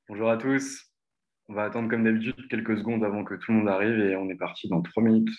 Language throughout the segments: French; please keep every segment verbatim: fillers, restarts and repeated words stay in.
Bonjour à tous. On va attendre comme d'habitude quelques secondes avant que tout le monde arrive et on est parti dans trois minutes.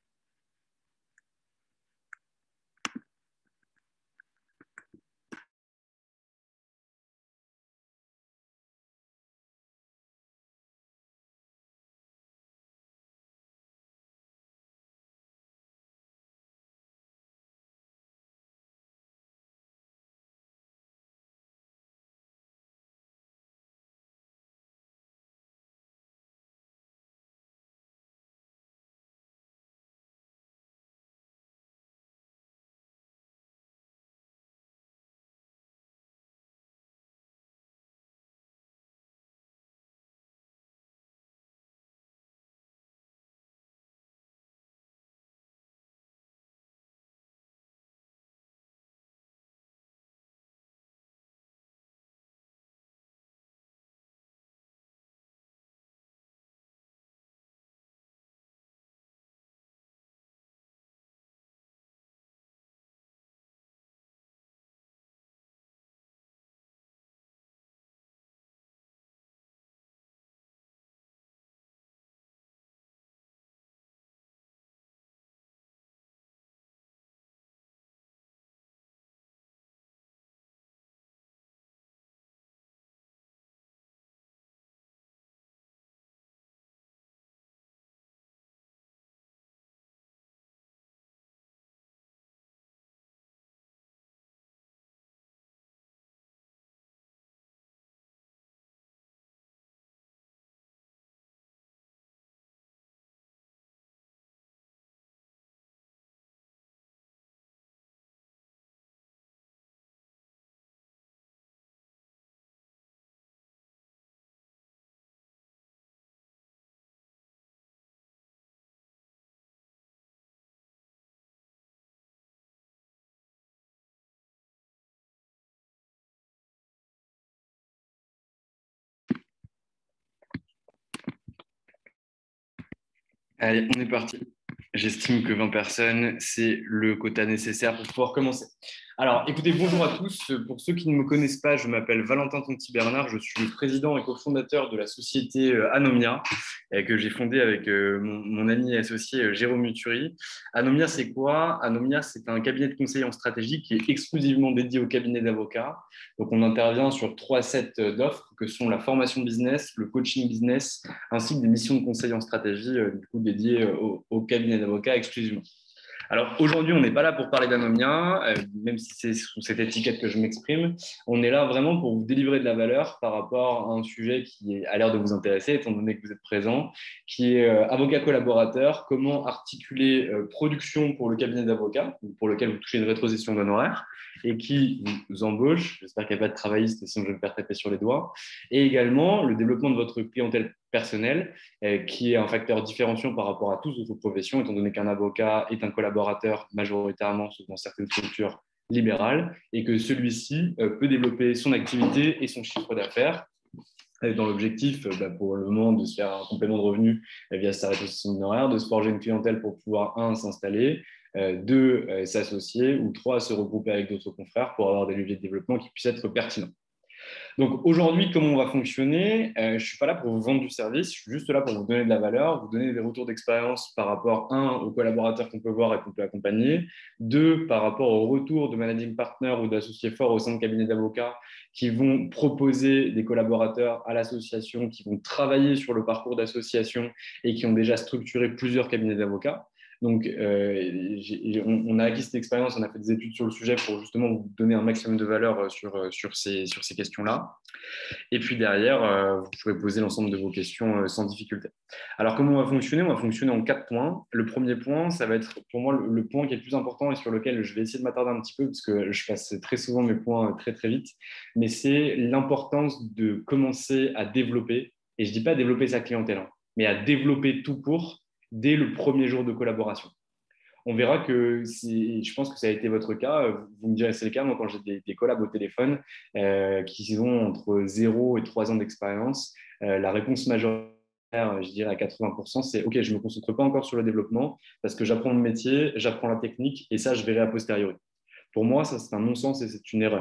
Allez, on est parti. J'estime que vingt personnes, c'est le quota nécessaire pour pouvoir commencer. Alors, écoutez, bonjour à tous. Pour ceux qui ne me connaissent pas, je m'appelle Valentin Tonti-Bernard. Je suis le président et cofondateur de la société euh, Anomia, euh, que j'ai fondée avec euh, mon, mon ami et associé euh, Jérôme Muturi. Anomia, c'est quoi? Anomia, c'est un cabinet de conseil en stratégie qui est exclusivement dédié au cabinet d'avocats. Donc, on intervient sur trois sets d'offres que sont la formation business, le coaching business, ainsi que des missions de conseil en stratégie euh, du coup, dédiées euh, au, au cabinet d'avocats exclusivement. Alors aujourd'hui, on n'est pas là pour parler d'Anomia, euh, même si c'est sous cette étiquette que je m'exprime. On est là vraiment pour vous délivrer de la valeur par rapport à un sujet qui a l'air de vous intéresser, étant donné que vous êtes présent, qui est euh, avocat collaborateur, comment articuler euh, production pour le cabinet d'avocats, pour lequel vous touchez une rétrocession d'honoraires, et qui vous embauche. J'espère qu'il n'y a pas de travailliste, sinon je vais me faire taper sur les doigts. Et également le développement de votre clientèle personnelle, euh, qui est un facteur différenciant par rapport à toutes autres professions, étant donné qu'un avocat est un collaborateur majoritairement dans certaines structures libérales, et que celui-ci euh, peut développer son activité et son chiffre d'affaires dans l'objectif, bah, pour le moment, de se faire un complément de revenu via sa rétrocession d'honoraires, de se forger une clientèle pour pouvoir, un, s'installer, euh, deux, euh, s'associer, ou trois, se regrouper avec d'autres confrères pour avoir des leviers de développement qui puissent être pertinents. Donc aujourd'hui, comment on va fonctionner? euh, Je ne suis pas là pour vous vendre du service, je suis juste là pour vous donner de la valeur, vous donner des retours d'expérience par rapport, un, aux collaborateurs qu'on peut voir et qu'on peut accompagner, deux, par rapport au retour de managing partner ou d'associés forts au sein de cabinets d'avocats qui vont proposer des collaborateurs à l'association, qui vont travailler sur le parcours d'association et qui ont déjà structuré plusieurs cabinets d'avocats. Donc, euh, on, on a acquis cette expérience, on a fait des études sur le sujet pour justement vous donner un maximum de valeur sur, sur ces, sur ces questions-là. Et puis derrière, euh, vous pourrez poser l'ensemble de vos questions euh, sans difficulté. Alors, comment on va fonctionner? On va fonctionner en quatre points. Le premier point, ça va être pour moi le, le point qui est le plus important et sur lequel je vais essayer de m'attarder un petit peu parce que je passe très souvent mes points très, très vite. Mais c'est l'importance de commencer à développer, et je ne dis pas développer sa clientèle, hein, mais à développer tout court dès le premier jour de collaboration. On verra que je pense que ça a été votre cas. Vous me direz c'est le cas. Moi, quand j'ai des, des collabs au téléphone euh, qui ont entre zéro et trois ans d'expérience, euh, la réponse majeure, je dirais à quatre-vingts pour cent, c'est OK, je ne me concentre pas encore sur le développement parce que j'apprends le métier, j'apprends la technique et ça, je verrai a posteriori. Pour moi, ça, c'est un non-sens et c'est une erreur.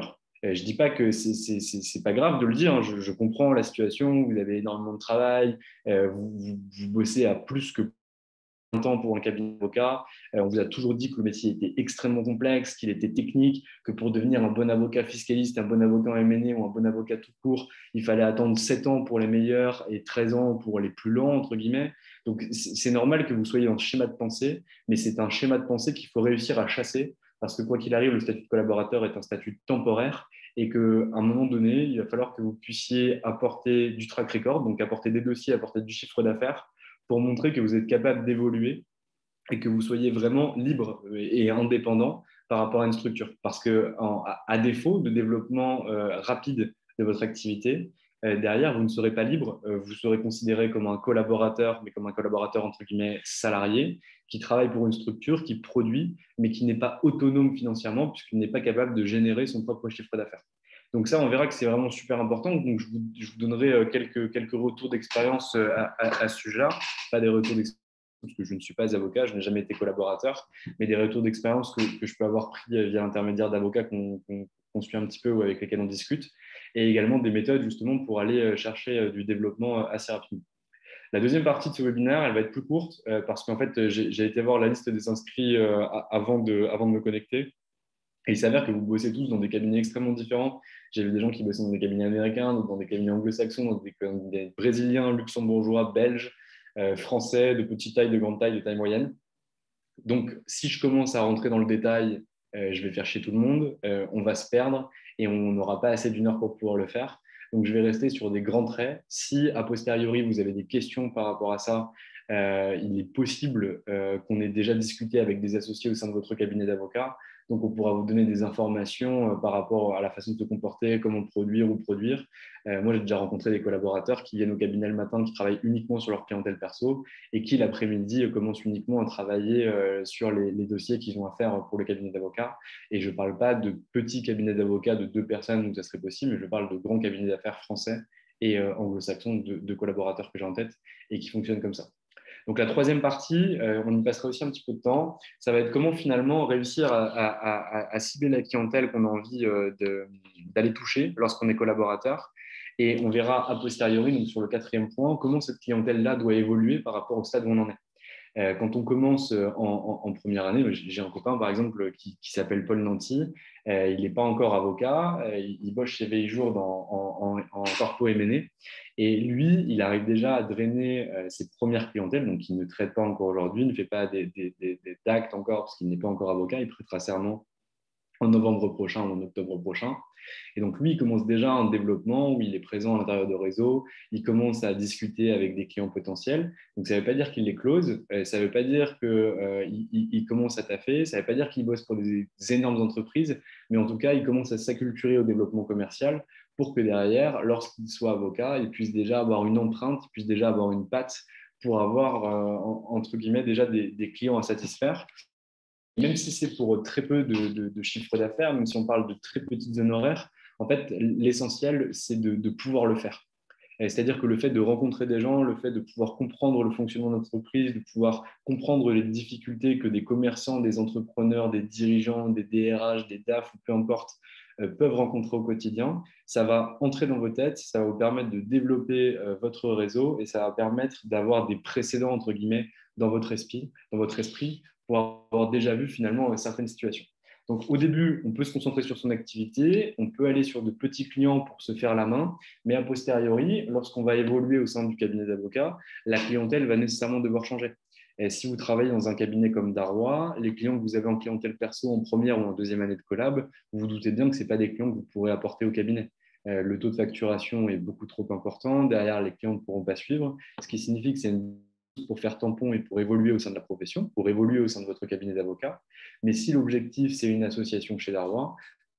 Euh, je ne dis pas que ce n'est pas grave de le dire, hein. je, je comprends la situation, vous avez énormément de travail, euh, vous, vous, vous bossez à plus que temps pour un cabinet d'avocat. Euh, on vous a toujours dit que le métier était extrêmement complexe, qu'il était technique, que pour devenir un bon avocat fiscaliste, un bon avocat en M and A ou un bon avocat tout court, il fallait attendre sept ans pour les meilleurs et treize ans pour les plus lents, entre guillemets. Donc, c'est normal que vous soyez dans ce schéma de pensée, mais c'est un schéma de pensée qu'il faut réussir à chasser parce que quoi qu'il arrive, le statut de collaborateur est un statut temporaire et qu'à un moment donné, il va falloir que vous puissiez apporter du track record, donc apporter des dossiers, apporter du chiffre d'affaires pour montrer que vous êtes capable d'évoluer et que vous soyez vraiment libre et indépendant par rapport à une structure. Parce que, en, à défaut de développement euh, rapide de votre activité, euh, derrière, vous ne serez pas libre. Euh, vous serez considéré comme un collaborateur, mais comme un collaborateur entre guillemets salarié, qui travaille pour une structure, qui produit, mais qui n'est pas autonome financièrement, puisqu'il n'est pas capable de générer son propre chiffre d'affaires. Donc ça, on verra que c'est vraiment super important. Donc je vous, je vous donnerai quelques, quelques retours d'expérience à, à, à ce sujet-là. Pas des retours d'expérience parce que je ne suis pas avocat, je n'ai jamais été collaborateur, mais des retours d'expérience que, que je peux avoir pris via l'intermédiaire d'avocats qu'on qu'on, qu'on suit un petit peu ou avec lesquels on discute, et également des méthodes justement pour aller chercher du développement assez rapidement. La deuxième partie de ce webinaire, elle va être plus courte euh, parce qu'en fait, j'ai été voir la liste des inscrits euh, avant, de, avant de me connecter. Et il s'avère que vous bossez tous dans des cabinets extrêmement différents. J'ai vu des gens qui bossaient dans des cabinets américains, d'autres dans des cabinets anglo-saxons, dans des cabinets brésiliens, luxembourgeois, belges, euh, français, de petite taille, de grande taille, de taille moyenne. Donc, si je commence à rentrer dans le détail, euh, je vais faire chier tout le monde, euh, on va se perdre et on n'aura pas assez d'une heure pour pouvoir le faire. Donc, je vais rester sur des grands traits. Si, a posteriori, vous avez des questions par rapport à ça, euh, il est possible euh, qu'on ait déjà discuté avec des associés au sein de votre cabinet d'avocats. Donc, on pourra vous donner des informations euh, par rapport à la façon de se comporter, comment produire ou produire. Euh, moi, j'ai déjà rencontré des collaborateurs qui viennent au cabinet le matin, qui travaillent uniquement sur leur clientèle perso et qui, l'après-midi, commencent uniquement à travailler euh, sur les, les dossiers qu'ils ont à faire pour le cabinet d'avocats. Et je ne parle pas de petits cabinets d'avocats de deux personnes où ça serait possible, mais je parle de grands cabinets d'affaires français et euh, anglo-saxons de, de collaborateurs que j'ai en tête et qui fonctionnent comme ça. Donc la troisième partie, euh, on y passera aussi un petit peu de temps, ça va être comment finalement réussir à, à, à, à cibler la clientèle qu'on a envie euh, d'aller toucher lorsqu'on est collaborateur. Et on verra a posteriori, donc sur le quatrième point, comment cette clientèle-là doit évoluer par rapport au stade où on en est. Euh, quand on commence en, en, en première année, j'ai un copain par exemple qui, qui s'appelle Paul Nanty, euh, il n'est pas encore avocat, euh, il, il bosse chez Veillijour dans, en, en, en corpo M and A, et lui, il arrive déjà à drainer euh, ses premières clientèles, donc il ne traite pas encore aujourd'hui, il ne fait pas des, des, des, des d'actes encore parce qu'il n'est pas encore avocat, il prêtera serment en novembre prochain ou en octobre prochain. Et donc, lui, il commence déjà un développement où il est présent à l'intérieur de réseau, il commence à discuter avec des clients potentiels. Donc, ça ne veut pas dire qu'il les close, ça ne veut pas dire qu'il euh, il, il commence à taffer, ça ne veut pas dire qu'il bosse pour des, des énormes entreprises, mais en tout cas, il commence à s'acculturer au développement commercial pour que derrière, lorsqu'il soit avocat, il puisse déjà avoir une empreinte, il puisse déjà avoir une patte pour avoir, euh, entre guillemets, déjà des, des clients à satisfaire. Même si c'est pour très peu de, de, de chiffre d'affaires, même si on parle de très petites honoraires, en fait, l'essentiel, c'est de, de pouvoir le faire. C'est-à-dire que le fait de rencontrer des gens, le fait de pouvoir comprendre le fonctionnement de l'entreprise, de pouvoir comprendre les difficultés que des commerçants, des entrepreneurs, des dirigeants, des D R H, des D A F, ou peu importe, euh, peuvent rencontrer au quotidien, ça va entrer dans vos têtes, ça va vous permettre de développer euh, votre réseau et ça va permettre d'avoir des précédents, entre guillemets, dans votre esprit, dans votre esprit pour avoir déjà vu finalement certaines situations. Donc, au début, on peut se concentrer sur son activité, on peut aller sur de petits clients pour se faire la main, mais a posteriori, lorsqu'on va évoluer au sein du cabinet d'avocats, la clientèle va nécessairement devoir changer. Et si vous travaillez dans un cabinet comme Darrois, les clients que vous avez en clientèle perso en première ou en deuxième année de collab, vous vous doutez bien que ce n'est pas des clients que vous pourrez apporter au cabinet. Euh, le taux de facturation est beaucoup trop important. Derrière, les clients ne pourront pas suivre, ce qui signifie que c'est une pour faire tampon et pour évoluer au sein de la profession, pour évoluer au sein de votre cabinet d'avocat. Mais si l'objectif, c'est une association chez Darrois,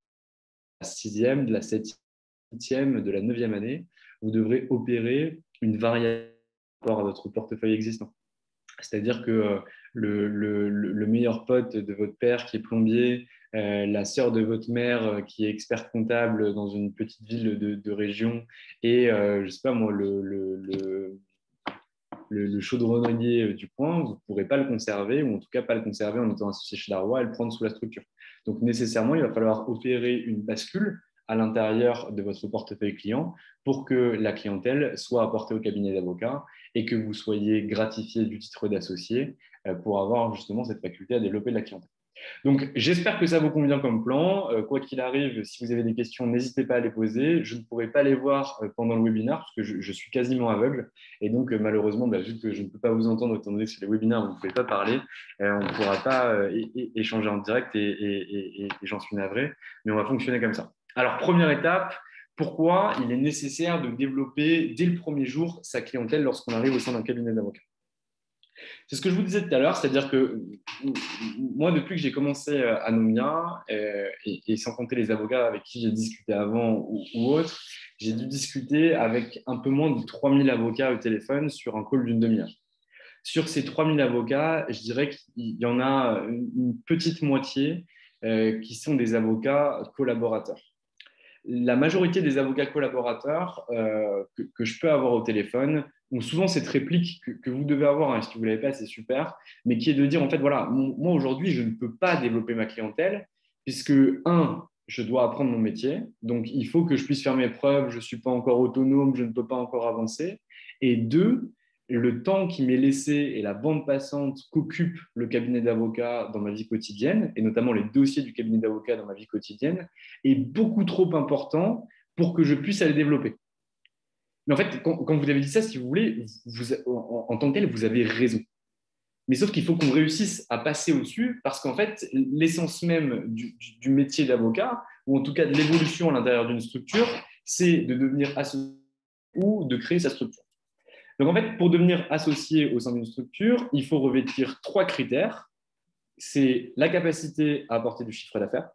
la sixième, de la septième, de la neuvième année, vous devrez opérer une variation par rapport à votre portefeuille existant. C'est-à-dire que euh, le, le, le, meilleur pote de votre père qui est plombier, euh, la sœur de votre mère euh, qui est expert comptable dans une petite ville de, de région et, euh, je ne sais pas moi, le, le, le le, le chaudronnier du coin, vous ne pourrez pas le conserver, ou en tout cas pas le conserver en étant associé chez Darrois et le prendre sous la structure. Donc nécessairement, il va falloir opérer une bascule à l'intérieur de votre portefeuille client pour que la clientèle soit apportée au cabinet d'avocat et que vous soyez gratifié du titre d'associé pour avoir justement cette faculté à développer de la clientèle. Donc, j'espère que ça vous convient comme plan. Euh, quoi qu'il arrive, si vous avez des questions, n'hésitez pas à les poser. Je ne pourrai pas les voir euh, pendant le webinaire parce que je, je suis quasiment aveugle. Et donc, euh, malheureusement, bah, vu que je ne peux pas vous entendre, étant donné que sur les webinaires, vous ne pouvez pas parler, euh, on ne pourra pas euh, é- é- échanger en direct et, et, et, et j'en suis navré. Mais on va fonctionner comme ça. Alors, première étape, pourquoi il est nécessaire de développer dès le premier jour sa clientèle lorsqu'on arrive au sein d'un cabinet d'avocats? C'est ce que je vous disais tout à l'heure, c'est-à-dire que moi, depuis que j'ai commencé à Nomia, euh, et, et sans compter les avocats avec qui j'ai discuté avant ou, ou autres, j'ai dû discuter avec un peu moins de trois mille avocats au téléphone sur un call d'une demi-heure. Sur ces trois mille avocats, je dirais qu'il y en a une petite moitié euh, qui sont des avocats collaborateurs. La majorité des avocats collaborateurs euh, que, que, je peux avoir au téléphone ont souvent cette réplique que, que vous devez avoir, hein, si vous ne l'avez pas, c'est super, mais qui est de dire, en fait, voilà, moi aujourd'hui, je ne peux pas développer ma clientèle puisque, un, je dois apprendre mon métier, donc il faut que je puisse faire mes preuves, je ne suis pas encore autonome, je ne peux pas encore avancer, et deux, le temps qui m'est laissé et la bande passante qu'occupe le cabinet d'avocat dans ma vie quotidienne, et notamment les dossiers du cabinet d'avocat dans ma vie quotidienne, est beaucoup trop important pour que je puisse aller développer. Mais en fait, quand, quand vous avez dit ça, si vous voulez, vous, en, en tant que tel, vous avez raison. Mais sauf qu'il faut qu'on réussisse à passer au-dessus parce qu'en fait, l'essence même du, du, du métier d'avocat, ou en tout cas de l'évolution à l'intérieur d'une structure, c'est de devenir associé ou de créer sa structure. Donc en fait, pour devenir associé au sein d'une structure, il faut revêtir trois critères. C'est la capacité à apporter du chiffre d'affaires,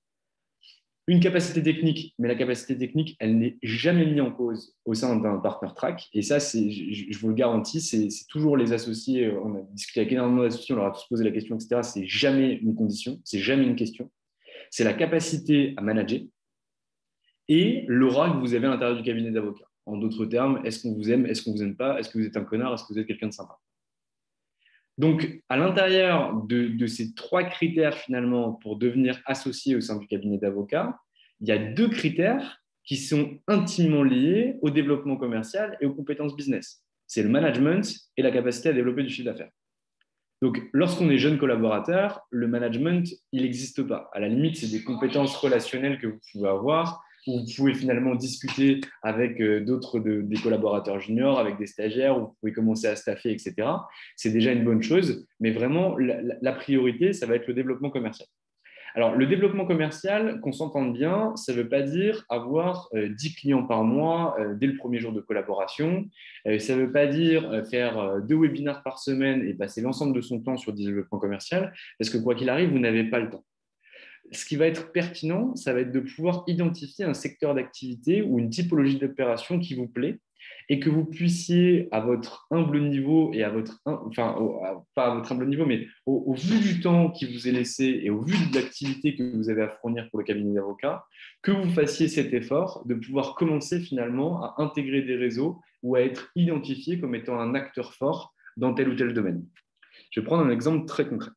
une capacité technique, mais la capacité technique, elle n'est jamais mise en cause au sein d'un partner track. Et ça, c'est, je, je vous le garantis, c'est, c'est toujours les associés. On a discuté avec énormément d'associés, on leur a tous posé la question, et cetera. C'est jamais une condition, c'est jamais une question. C'est la capacité à manager et l'aura que vous avez à l'intérieur du cabinet d'avocat. En d'autres termes, est-ce qu'on vous aime, est-ce qu'on vous aime pas, est-ce que vous êtes un connard, est-ce que vous êtes quelqu'un de sympa. Donc, à l'intérieur de, de ces trois critères, finalement, pour devenir associé au sein du cabinet d'avocat, il y a deux critères qui sont intimement liés au développement commercial et aux compétences business. C'est le management et la capacité à développer du chiffre d'affaires. Donc, lorsqu'on est jeune collaborateur, le management, il n'existe pas. À la limite, c'est des compétences relationnelles que vous pouvez avoir, où vous pouvez finalement discuter avec d'autres de, des collaborateurs juniors, avec des stagiaires, où vous pouvez commencer à staffer, et cetera. C'est déjà une bonne chose, mais vraiment, la, la priorité, ça va être le développement commercial. Alors, le développement commercial, qu'on s'entende bien, ça ne veut pas dire avoir euh, dix clients par mois euh, dès le premier jour de collaboration. Euh, ça ne veut pas dire euh, faire euh, deux webinaires par semaine et passer l'ensemble de son temps sur du développement commercial, parce que quoi qu'il arrive, vous n'avez pas le temps. Ce qui va être pertinent, ça va être de pouvoir identifier un secteur d'activité ou une typologie d'opération qui vous plaît et que vous puissiez, à votre humble niveau et à votre, enfin, au, pas à votre humble niveau, mais au, au vu du temps qui vous est laissé et au vu de l'activité que vous avez à fournir pour le cabinet d'avocat, que vous fassiez cet effort de pouvoir commencer finalement à intégrer des réseaux ou à être identifié comme étant un acteur fort dans tel ou tel domaine. Je vais prendre un exemple très concret.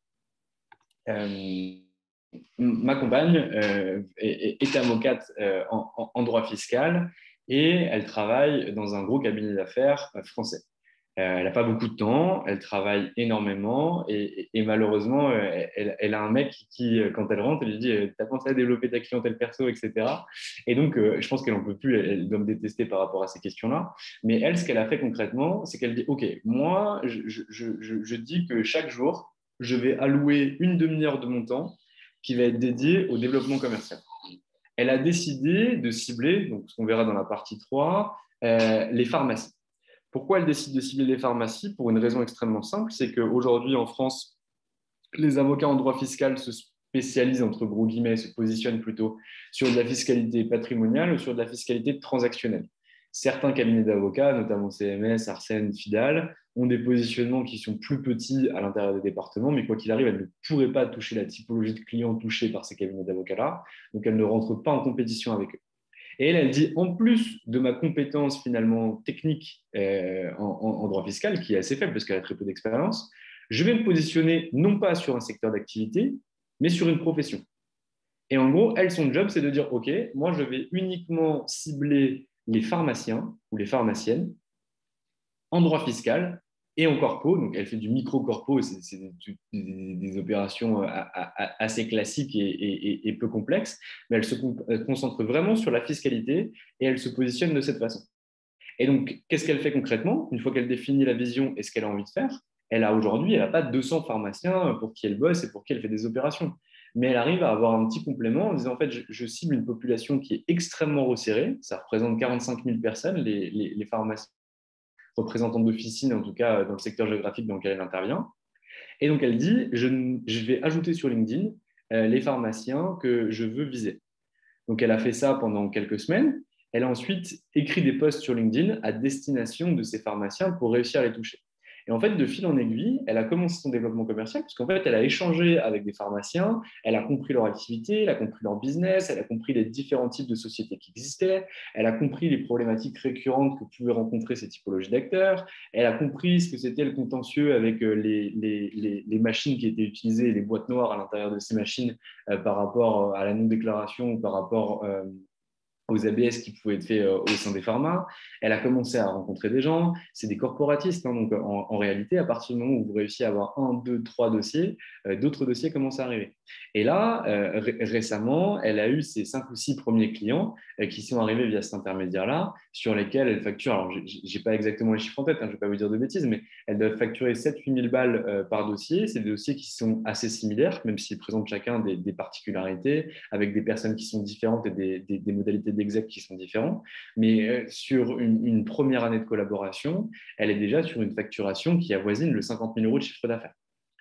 Euh, Ma compagne euh, est, est avocate euh, en, en droit fiscal et elle travaille dans un gros cabinet d'affaires euh, français. Euh, elle n'a pas beaucoup de temps, elle travaille énormément et, et, et malheureusement, euh, elle, elle, a un mec qui, quand elle rentre, elle lui dit « T'as pensé à développer ta clientèle perso, et cetera » Et donc, euh, je pense qu'elle n'en peut plus, elle, elle doit me détester par rapport à ces questions-là. Mais elle, ce qu'elle a fait concrètement, c'est qu'elle dit « Ok, moi, je, je, je, je dis que chaque jour, je vais allouer une demi-heure de mon temps qui va être dédiée au développement commercial. » Elle a décidé de cibler, donc ce qu'on verra dans la partie trois, euh, les pharmacies. Pourquoi elle décide de cibler les pharmacies? Pour une raison extrêmement simple, c'est qu'aujourd'hui en France, les avocats en droit fiscal se spécialisent, entre gros guillemets, se positionnent plutôt sur de la fiscalité patrimoniale ou sur de la fiscalité transactionnelle. Certains cabinets d'avocats, notamment C M S, Arsène, Fidal, ont des positionnements qui sont plus petits à l'intérieur des départements, mais quoi qu'il arrive, elles ne pourraient pas toucher la typologie de clients touchés par ces cabinets d'avocats-là, donc elles ne rentrent pas en compétition avec eux. Et elle, elle dit, en plus de ma compétence finalement technique euh, en, en, en droit fiscal, qui est assez faible parce qu'elle a très peu d'expérience, je vais me positionner non pas sur un secteur d'activité, mais sur une profession. Et en gros, elle, son job, c'est de dire, OK, moi, je vais uniquement cibler les pharmaciens ou les pharmaciennes en droit fiscal et en corpo. Donc, elle fait du micro-corpo, c'est des, des, des, opérations assez classiques et, et, et peu complexes, mais elle se concentre vraiment sur la fiscalité et elle se positionne de cette façon. Et donc, qu'est-ce qu'elle fait concrètement? Une fois qu'elle définit la vision et ce qu'elle a envie de faire, elle a aujourd'hui, elle n'a pas deux cents pharmaciens pour qui elle bosse et pour qui elle fait des opérations. Mais elle arrive à avoir un petit complément en disant, en fait, je, je cible une population qui est extrêmement resserrée. Ça représente quarante-cinq mille personnes, les, les, les pharmaciens représentants d'officine, en tout cas dans le secteur géographique dans lequel elle intervient. Et donc, elle dit, je, je vais ajouter sur LinkedIn euh, les pharmaciens que je veux viser. Donc, elle a fait ça pendant quelques semaines. Elle a ensuite écrit des posts sur LinkedIn à destination de ces pharmaciens pour réussir à les toucher. Et en fait, de fil en aiguille, elle a commencé son développement commercial parce qu'en fait, elle a échangé avec des pharmaciens, elle a compris leur activité, elle a compris leur business, elle a compris les différents types de sociétés qui existaient, elle a compris les problématiques récurrentes que pouvaient rencontrer ces typologies d'acteurs, elle a compris ce que c'était le contentieux avec les, les, les, les machines qui étaient utilisées, les boîtes noires à l'intérieur de ces machines euh, par rapport à la non-déclaration, par rapport euh, aux A B S qui pouvaient être faits euh, au sein des pharma. Elle a commencé à rencontrer des gens. C'est des corporatistes. Hein, donc, en, en, réalité, à partir du moment où vous réussissez à avoir un, deux, trois dossiers, euh, d'autres dossiers commencent à arriver. Et là, euh, ré récemment, elle a eu ses cinq ou six premiers clients euh, qui sont arrivés via cet intermédiaire-là, sur lesquels elle facture. Alors, je n'ai pas exactement les chiffres en tête, hein, je ne vais pas vous dire de bêtises, mais elle doit facturer sept à huit mille balles euh, par dossier. C'est des dossiers qui sont assez similaires, même s'ils présentent chacun des, des particularités, avec des personnes qui sont différentes et des, des, des modalités d'exec qui sont différents. Mais euh, sur une, une première année de collaboration, elle est déjà sur une facturation qui avoisine le cinquante mille euros de chiffre d'affaires.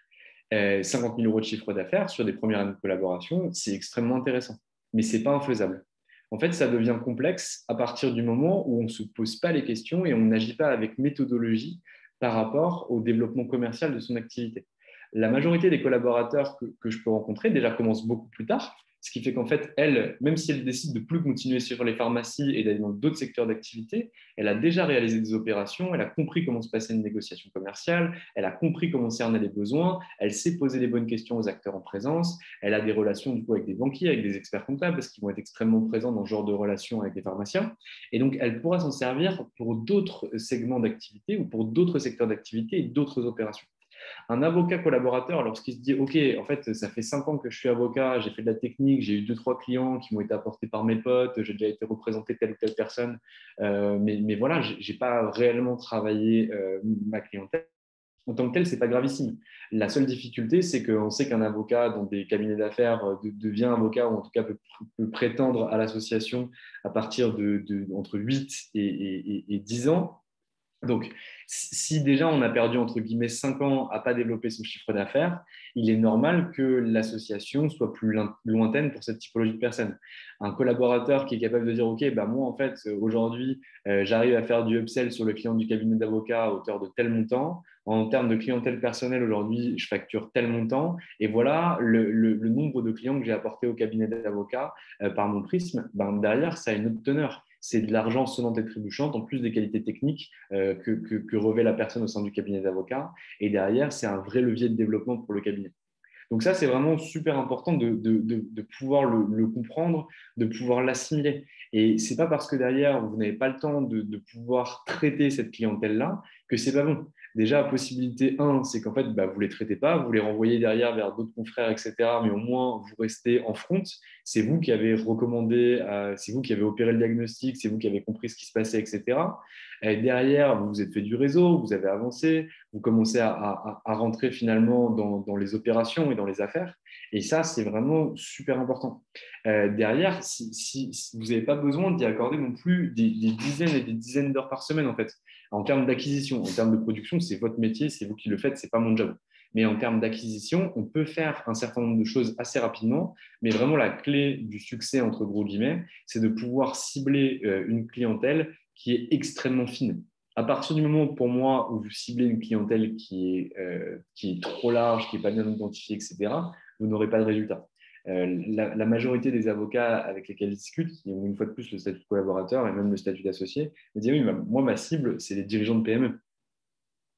Euh, cinquante mille euros de chiffre d'affaires sur des premières années de collaboration, c'est extrêmement intéressant. Mais ce n'est pas infaisable. En fait, ça devient complexe à partir du moment où on ne se pose pas les questions et on n'agit pas avec méthodologie par rapport au développement commercial de son activité. La majorité des collaborateurs que, que je peux rencontrer déjà commencent beaucoup plus tard, ce qui fait qu'en fait, elle, même si elle décide de plus continuer sur les pharmacies et d'aller dans d'autres secteurs d'activité, elle a déjà réalisé des opérations, elle a compris comment se passait une négociation commerciale, elle a compris comment cerner les besoins, elle sait poser les bonnes questions aux acteurs en présence, elle a des relations du coup avec des banquiers, avec des experts comptables, parce qu'ils vont être extrêmement présents dans ce genre de relations avec des pharmaciens. Et donc, elle pourra s'en servir pour d'autres segments d'activité ou pour d'autres secteurs d'activité et d'autres opérations. Un avocat collaborateur, lorsqu'il se dit « Ok, en fait, ça fait cinq ans que je suis avocat, j'ai fait de la technique, j'ai eu deux, trois clients qui m'ont été apportés par mes potes, j'ai déjà été représenté telle ou telle personne, euh, mais, mais voilà, je n'ai pas réellement travaillé euh, ma clientèle. » En tant que tel, ce n'est pas gravissime. La seule difficulté, c'est qu'on sait qu'un avocat dans des cabinets d'affaires euh, de, devient avocat ou en tout cas peut, peut prétendre à l'association à partir de, de entre huit et, et, et dix ans. Donc, si déjà on a perdu entre guillemets cinq ans à ne pas développer son chiffre d'affaires, il est normal que l'association soit plus lointaine pour cette typologie de personnes. Un collaborateur qui est capable de dire « Ok, bah moi en fait aujourd'hui euh, j'arrive à faire du upsell sur le client du cabinet d'avocat à hauteur de tel montant. En termes de clientèle personnelle aujourd'hui, je facture tel montant. Et voilà le, le, le nombre de clients que j'ai apporté au cabinet d'avocat euh, par mon prisme. Ben, derrière, ça a une autre teneur. C'est de l'argent sonnant et trébuchant, en plus des qualités techniques euh, que, que, que revêt la personne au sein du cabinet d'avocat. Et derrière, c'est un vrai levier de développement pour le cabinet. Donc ça, c'est vraiment super important de, de, de, de pouvoir le, le, comprendre, de pouvoir l'assimiler. Et ce n'est pas parce que derrière, vous n'avez pas le temps de, de pouvoir traiter cette clientèle-là que ce n'est pas bon. Déjà, possibilité un, c'est qu'en fait, bah, vous ne les traitez pas, vous les renvoyez derrière vers d'autres confrères, et cetera. Mais au moins, vous restez en front. C'est vous qui avez recommandé, euh, c'est vous qui avez opéré le diagnostic, c'est vous qui avez compris ce qui se passait, et cetera. Et derrière, vous vous êtes fait du réseau, vous avez avancé, vous commencez à, à, à rentrer finalement dans, dans les opérations et dans les affaires. Et ça, c'est vraiment super important. Euh, derrière, si, si, si vous n'avez pas besoin d'y accorder non plus des, des dizaines et des dizaines d'heures par semaine, en fait. En termes d'acquisition, en termes de production, c'est votre métier, c'est vous qui le faites, ce n'est pas mon job. Mais en termes d'acquisition, on peut faire un certain nombre de choses assez rapidement, mais vraiment la clé du succès, entre gros guillemets, c'est de pouvoir cibler euh, une clientèle qui est extrêmement fine. À partir du moment, pour moi, où vous ciblez une clientèle qui est, euh, qui est trop large, qui n'est pas bien identifiée, et cetera, vous n'aurez pas de résultat. Euh, la, la majorité des avocats avec lesquels je discute, qui ont une fois de plus le statut de collaborateur et même le statut d'associé, me disent oui, moi, ma cible, c'est les dirigeants de P M E.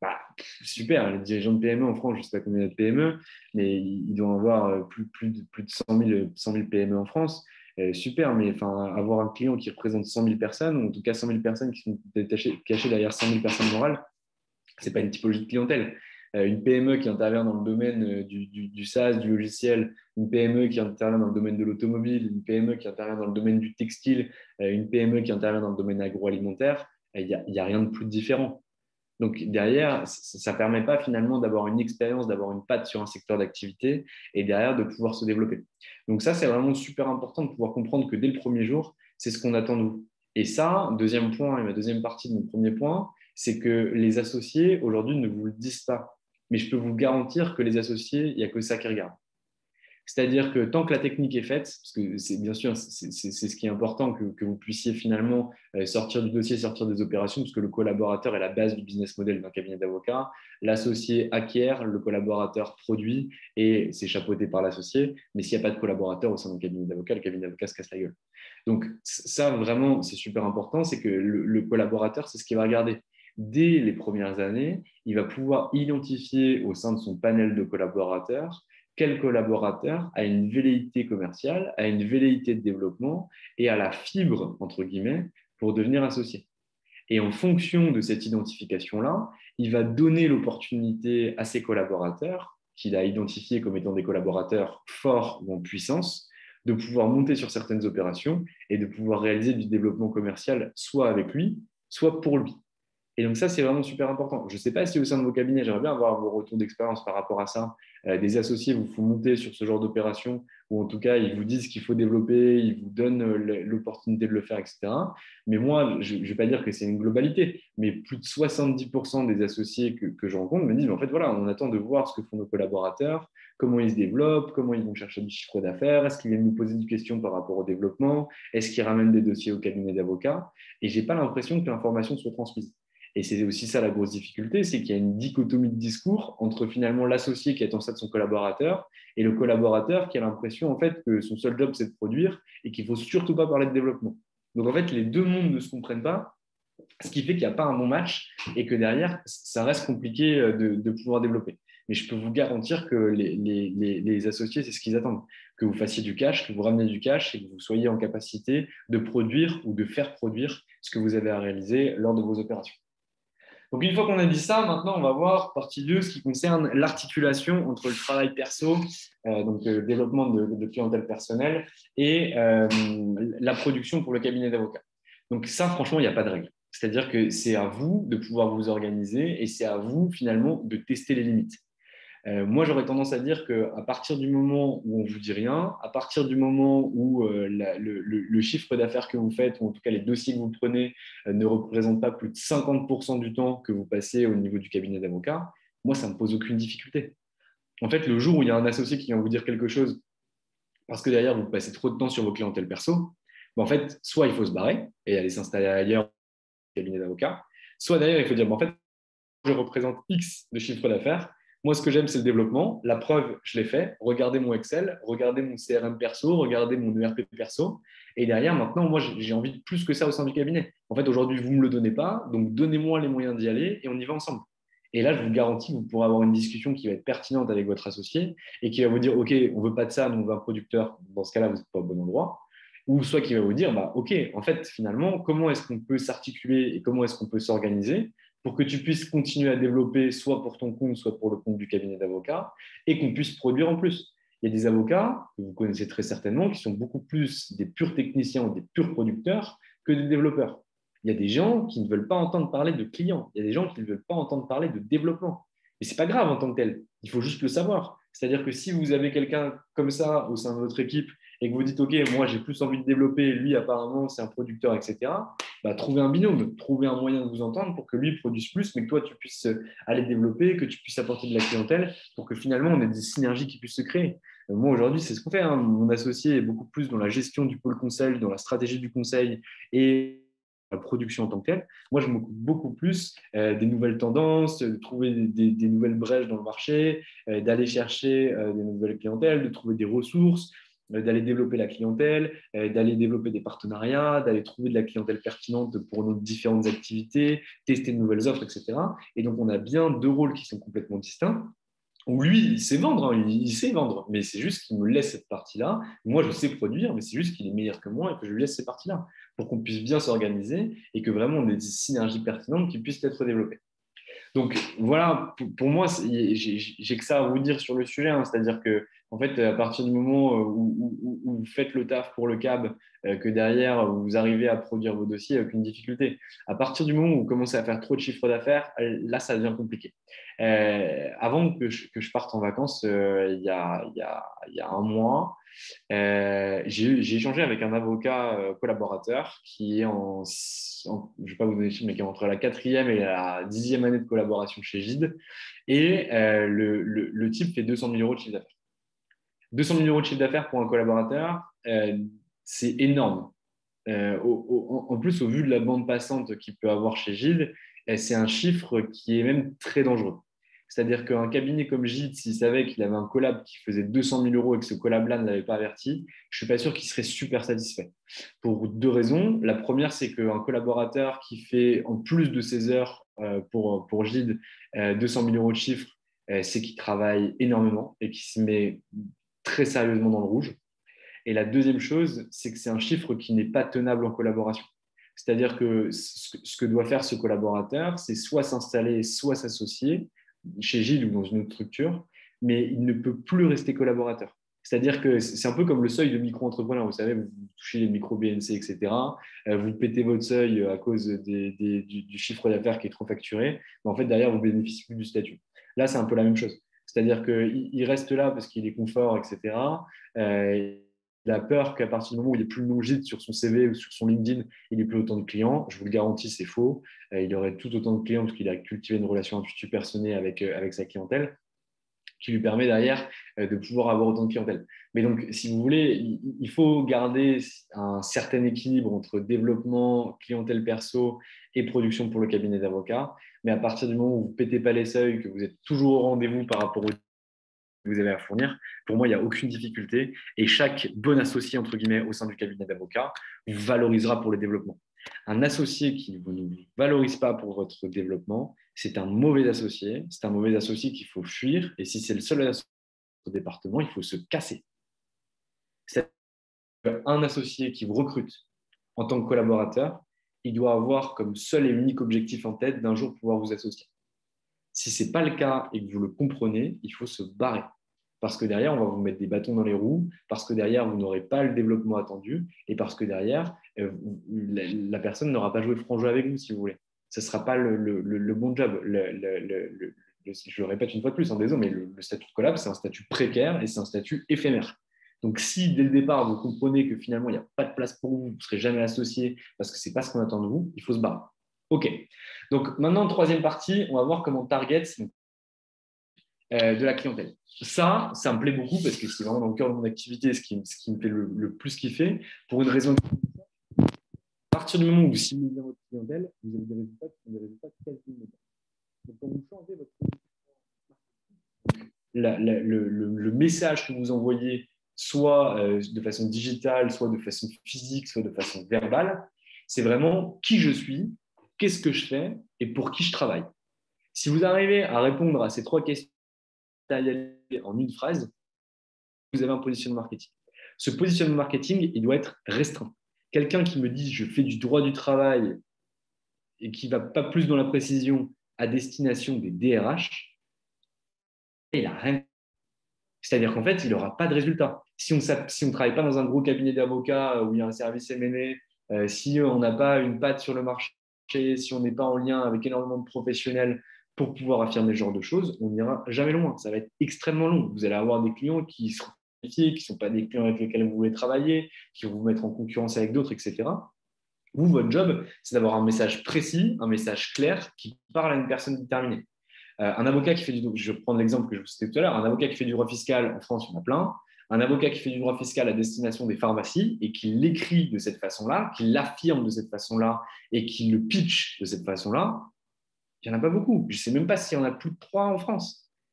Bah, super, les dirigeants de P M E en France, je ne sais pas combien il y a de P M E, mais ils doivent avoir plus, plus, de, plus de cent mille, cent mille P M E en France. Euh, super, mais enfin, avoir un client qui représente cent mille personnes, ou en tout cas cent mille personnes qui sont détachées, cachées derrière cent mille personnes morales, ce n'est pas une typologie de clientèle. Euh, une P M E qui intervient dans le domaine euh, du, du, du SaaS, du logiciel, une P M E qui intervient dans le domaine de l'automobile, une P M E qui intervient dans le domaine du textile, euh, une P M E qui intervient dans le domaine agroalimentaire, il n'y a, y a rien de plus différent. Donc derrière, ça ne permet pas finalement d'avoir une expérience, d'avoir une patte sur un secteur d'activité et derrière de pouvoir se développer. Donc ça, c'est vraiment super important de pouvoir comprendre que dès le premier jour, c'est ce qu'on attend de vous. Et ça, deuxième point et ma deuxième partie de mon premier point, c'est que les associés aujourd'hui ne vous le disent pas. Mais je peux vous garantir que les associés, il n'y a que ça qui regarde. C'est-à-dire que tant que la technique est faite, parce que c'est bien sûr, c'est ce qui est important, que, que vous puissiez finalement sortir du dossier, sortir des opérations, parce que le collaborateur est la base du business model d'un cabinet d'avocats. L'associé acquiert, le collaborateur produit et c'est chapeauté par l'associé. Mais s'il n'y a pas de collaborateur au sein d'un cabinet d'avocats, le cabinet d'avocats se casse la gueule. Donc ça, vraiment, c'est super important, c'est que le, le collaborateur, c'est ce qu'il va regarder. Dès les premières années, il va pouvoir identifier au sein de son panel de collaborateurs quel collaborateur a une velléité commerciale, a une velléité de développement et a la fibre, entre guillemets, pour devenir associé. Et en fonction de cette identification-là, il va donner l'opportunité à ses collaborateurs, qu'il a identifiés comme étant des collaborateurs forts ou en puissance, de pouvoir monter sur certaines opérations et de pouvoir réaliser du développement commercial soit avec lui, soit pour lui. Et donc ça, c'est vraiment super important. Je ne sais pas si au sein de vos cabinets, j'aimerais bien avoir vos retours d'expérience par rapport à ça. Euh, des associés vous font monter sur ce genre d'opération, ou en tout cas, ils vous disent qu'il faut développer, ils vous donnent l'opportunité de le faire, et cetera. Mais moi, je ne vais pas dire que c'est une globalité, mais plus de soixante-dix pour cent des associés que, que je rencontre me disent, en fait, voilà, on attend de voir ce que font nos collaborateurs, comment ils se développent, comment ils vont chercher du chiffre d'affaires, est-ce qu'ils viennent nous poser des questions par rapport au développement, est-ce qu'ils ramènent des dossiers au cabinet d'avocats. Et je n'ai pas l'impression que l'information soit transmise. Et c'est aussi ça la grosse difficulté, c'est qu'il y a une dichotomie de discours entre finalement l'associé qui attend ça de son collaborateur et le collaborateur qui a l'impression en fait que son seul job c'est de produire et qu'il ne faut surtout pas parler de développement. Donc en fait, les deux mondes ne se comprennent pas, ce qui fait qu'il n'y a pas un bon match et que derrière, ça reste compliqué de, de pouvoir développer. Mais je peux vous garantir que les, les, les, les associés, c'est ce qu'ils attendent. Que vous fassiez du cash, que vous rameniez du cash et que vous soyez en capacité de produire ou de faire produire ce que vous avez à réaliser lors de vos opérations. Donc, une fois qu'on a dit ça, maintenant, on va voir partie deux, ce qui concerne l'articulation entre le travail perso, euh, donc le développement de, de clientèle personnelle, et euh, la production pour le cabinet d'avocats. Donc, ça, franchement, il n'y a pas de règle. C'est-à-dire que c'est à vous de pouvoir vous organiser et c'est à vous, finalement, de tester les limites. Euh, moi, j'aurais tendance à dire qu'à partir du moment où on ne vous dit rien, à partir du moment où euh, la, le, le, le chiffre d'affaires que vous faites, ou en tout cas les dossiers que vous prenez, euh, ne représentent pas plus de cinquante pour cent du temps que vous passez au niveau du cabinet d'avocat, moi, ça ne me pose aucune difficulté. En fait, le jour où il y a un associé qui vient vous dire quelque chose parce que derrière, vous passez trop de temps sur vos clientèles perso, ben en fait, soit il faut se barrer et aller s'installer ailleurs au cabinet d'avocat, soit d'ailleurs, il faut dire, ben en fait, je représente X de chiffre d'affaires. Moi, ce que j'aime, c'est le développement. La preuve, je l'ai fait. Regardez mon Excel, regardez mon C R M perso, regardez mon E R P perso. Et derrière, maintenant, moi, j'ai envie de plus que ça au sein du cabinet. En fait, aujourd'hui, vous ne me le donnez pas, donc donnez-moi les moyens d'y aller et on y va ensemble. Et là, je vous garantis que vous pourrez avoir une discussion qui va être pertinente avec votre associé et qui va vous dire, OK, on ne veut pas de ça, nous, on veut un producteur. Dans ce cas-là, vous n'êtes pas au bon endroit. Ou soit qui va vous dire, bah, OK, en fait, finalement, comment est-ce qu'on peut s'articuler et comment est-ce qu'on peut s'organiser pour que tu puisses continuer à développer soit pour ton compte, soit pour le compte du cabinet d'avocats, et qu'on puisse produire en plus. Il y a des avocats, que vous connaissez très certainement, qui sont beaucoup plus des purs techniciens ou des purs producteurs que des développeurs. Il y a des gens qui ne veulent pas entendre parler de clients. Il y a des gens qui ne veulent pas entendre parler de développement. Mais ce n'est pas grave en tant que tel. Il faut juste le savoir. C'est-à-dire que si vous avez quelqu'un comme ça au sein de votre équipe et que vous dites, OK, moi, j'ai plus envie de développer, lui, apparemment, c'est un producteur, et cetera, bah, trouvez un binôme, trouvez un moyen de vous entendre pour que lui produise plus, mais que toi, tu puisses aller développer, que tu puisses apporter de la clientèle pour que finalement, on ait des synergies qui puissent se créer. Moi, aujourd'hui, c'est ce qu'on fait. Hein. Mon associé est beaucoup plus dans la gestion du pôle conseil, dans la stratégie du conseil et la production en tant que telle. Moi, je m'occupe beaucoup plus euh, des nouvelles tendances, de trouver des, des, des nouvelles brèches dans le marché, euh, d'aller chercher euh, des nouvelles clientèles, de trouver des ressources, euh, d'aller développer la clientèle, euh, d'aller développer des partenariats, d'aller trouver de la clientèle pertinente pour nos différentes activités, tester de nouvelles offres, et cetera. Et donc, on a bien deux rôles qui sont complètement distincts. Où lui, il sait vendre, hein, il, il sait vendre, mais c'est juste qu'il me laisse cette partie-là. Moi, je sais produire, mais c'est juste qu'il est meilleur que moi et que je lui laisse ces parties-là pour qu'on puisse bien s'organiser et que vraiment on ait des synergies pertinentes qui puissent être développées. Donc voilà, pour, pour moi, j'ai que ça à vous dire sur le sujet. Hein. C'est-à-dire que, en fait, à partir du moment où, où, où vous faites le taf pour le C A B, euh, que derrière vous arrivez à produire vos dossiers, aucune difficulté. À partir du moment où vous commencez à faire trop de chiffre d'affaires, là, ça devient compliqué. Euh, avant que je, que je parte en vacances, euh, il, y a, il, y a, il y a un mois, euh, j'ai échangé avec un avocat euh, collaborateur qui est en, en je ne vais pas vous donner le chiffre, mais qui est entre la quatrième et la dixième année de collaboration chez Gide. Et euh, le, le, le type fait deux cent mille euros de chiffre d'affaires. deux cent mille euros de chiffre d'affaires pour un collaborateur, euh, c'est énorme. Euh, au, au, en plus, au vu de la bande passante qu'il peut avoir chez Gide, c'est un chiffre qui est même très dangereux. C'est-à-dire qu'un cabinet comme Gide, s'il savait qu'il avait un collab qui faisait deux cent mille euros et que ce collab-là ne l'avait pas averti, je ne suis pas sûr qu'il serait super satisfait. Pour deux raisons. La première, c'est qu'un collaborateur qui fait, en plus de ses heures euh, pour, pour Gide, euh, deux cent mille euros de chiffre, euh, c'est qu'il travaille énormément et qu'il se met très sérieusement dans le rouge. Et la deuxième chose, c'est que c'est un chiffre qui n'est pas tenable en collaboration. C'est-à-dire que ce que doit faire ce collaborateur, c'est soit s'installer, soit s'associer chez Gide ou dans une autre structure, mais il ne peut plus rester collaborateur. C'est-à-dire que c'est un peu comme le seuil de micro-entrepreneur. Vous savez, vous touchez les micro-B N C, et cetera. Vous pétez votre seuil à cause des, des, du, du chiffre d'affaires qui est trop facturé. Mais en fait, derrière, vous bénéficiez plus du statut. Là, c'est un peu la même chose. C'est-à-dire qu'il reste là parce qu'il est confort, et cetera. Euh, il a peur qu'à partir du moment où il n'est plus le nom Gide sur son C V ou sur son LinkedIn, il n'ait plus autant de clients. Je vous le garantis, c'est faux. Euh, il aurait tout autant de clients parce qu'il a cultivé une relation intuitive personnelle avec, euh, avec sa clientèle qui lui permet derrière euh, de pouvoir avoir autant de clientèle. Mais donc, si vous voulez, il, il faut garder un certain équilibre entre développement, clientèle perso et production pour le cabinet d'avocats. Mais à partir du moment où vous ne pétez pas les seuils, que vous êtes toujours au rendez-vous par rapport au que vous avez à fournir, pour moi, il n'y a aucune difficulté. Et chaque bon associé, entre guillemets, au sein du cabinet d'avocats, vous valorisera pour le développement. Un associé qui ne vous valorise pas pour votre développement, c'est un mauvais associé. C'est un mauvais associé qu'il faut fuir. Et si c'est le seul associé au département, il faut se casser. C'est un associé qui vous recrute en tant que collaborateur, il doit avoir comme seul et unique objectif en tête d'un jour pouvoir vous associer. Si ce n'est pas le cas et que vous le comprenez, il faut se barrer. Parce que derrière, on va vous mettre des bâtons dans les roues, parce que derrière, vous n'aurez pas le développement attendu, et parce que derrière, euh, la, la personne n'aura pas joué franc jeu avec vous, si vous voulez. Ce ne sera pas le, le, le, le bon job. Le, le, le, le, je le répète une fois de plus, hein, désolé, mais le, le statut de collab, c'est un statut précaire et c'est un statut éphémère. Donc, si dès le départ, vous comprenez que finalement, il n'y a pas de place pour vous, vous ne serez jamais associé parce que ce n'est pas ce qu'on attend de vous, il faut se barrer. OK. Donc, maintenant, troisième partie, on va voir comment target euh, de la clientèle. Ça, ça me plaît beaucoup parce que c'est vraiment dans le cœur de mon activité, ce qui, ce qui me fait le, le plus kiffer. Pour une raison, à partir du moment où vous ciblez bien votre clientèle, vous avez des résultats qui sont des résultats quasi immédiats. Donc, quand vous changez votre la, la, le, le, le message que vous envoyez, soit euh, de façon digitale, soit de façon physique, soit de façon verbale, c'est vraiment qui je suis, qu'est-ce que je fais et pour qui je travaille. Si vous arrivez à répondre à ces trois questions en une phrase, vous avez un positionnement marketing. Ce positionnement marketing, il doit être restreint. Quelqu'un qui me dit je fais du droit du travail et qui ne va pas plus dans la précision à destination des D R H, il n'a rien. C'est-à-dire qu'en fait, il n'aura pas de résultat. Si on ne si on travaille pas dans un gros cabinet d'avocats où il y a un service M and A, euh, si on n'a pas une patte sur le marché, si on n'est pas en lien avec énormément de professionnels pour pouvoir affirmer ce genre de choses, on n'ira jamais loin. Ça va être extrêmement long. Vous allez avoir des clients qui seront qualifiés, qui ne sont pas des clients avec lesquels vous voulez travailler, qui vont vous mettre en concurrence avec d'autres, et cetera. Vous, votre job, c'est d'avoir un message précis, un message clair qui parle à une personne déterminée. Euh, un avocat qui fait du, je vais prendre l'exemple que je vous citais tout à l'heure, un avocat qui fait du droit fiscal, en France, il y en a plein. Un avocat qui fait du droit fiscal à destination des pharmacies et qui l'écrit de cette façon-là, qui l'affirme de cette façon-là et qui le pitch de cette façon-là, il n'y en a pas beaucoup. Je ne sais même pas s'il y en a plus de trois en France.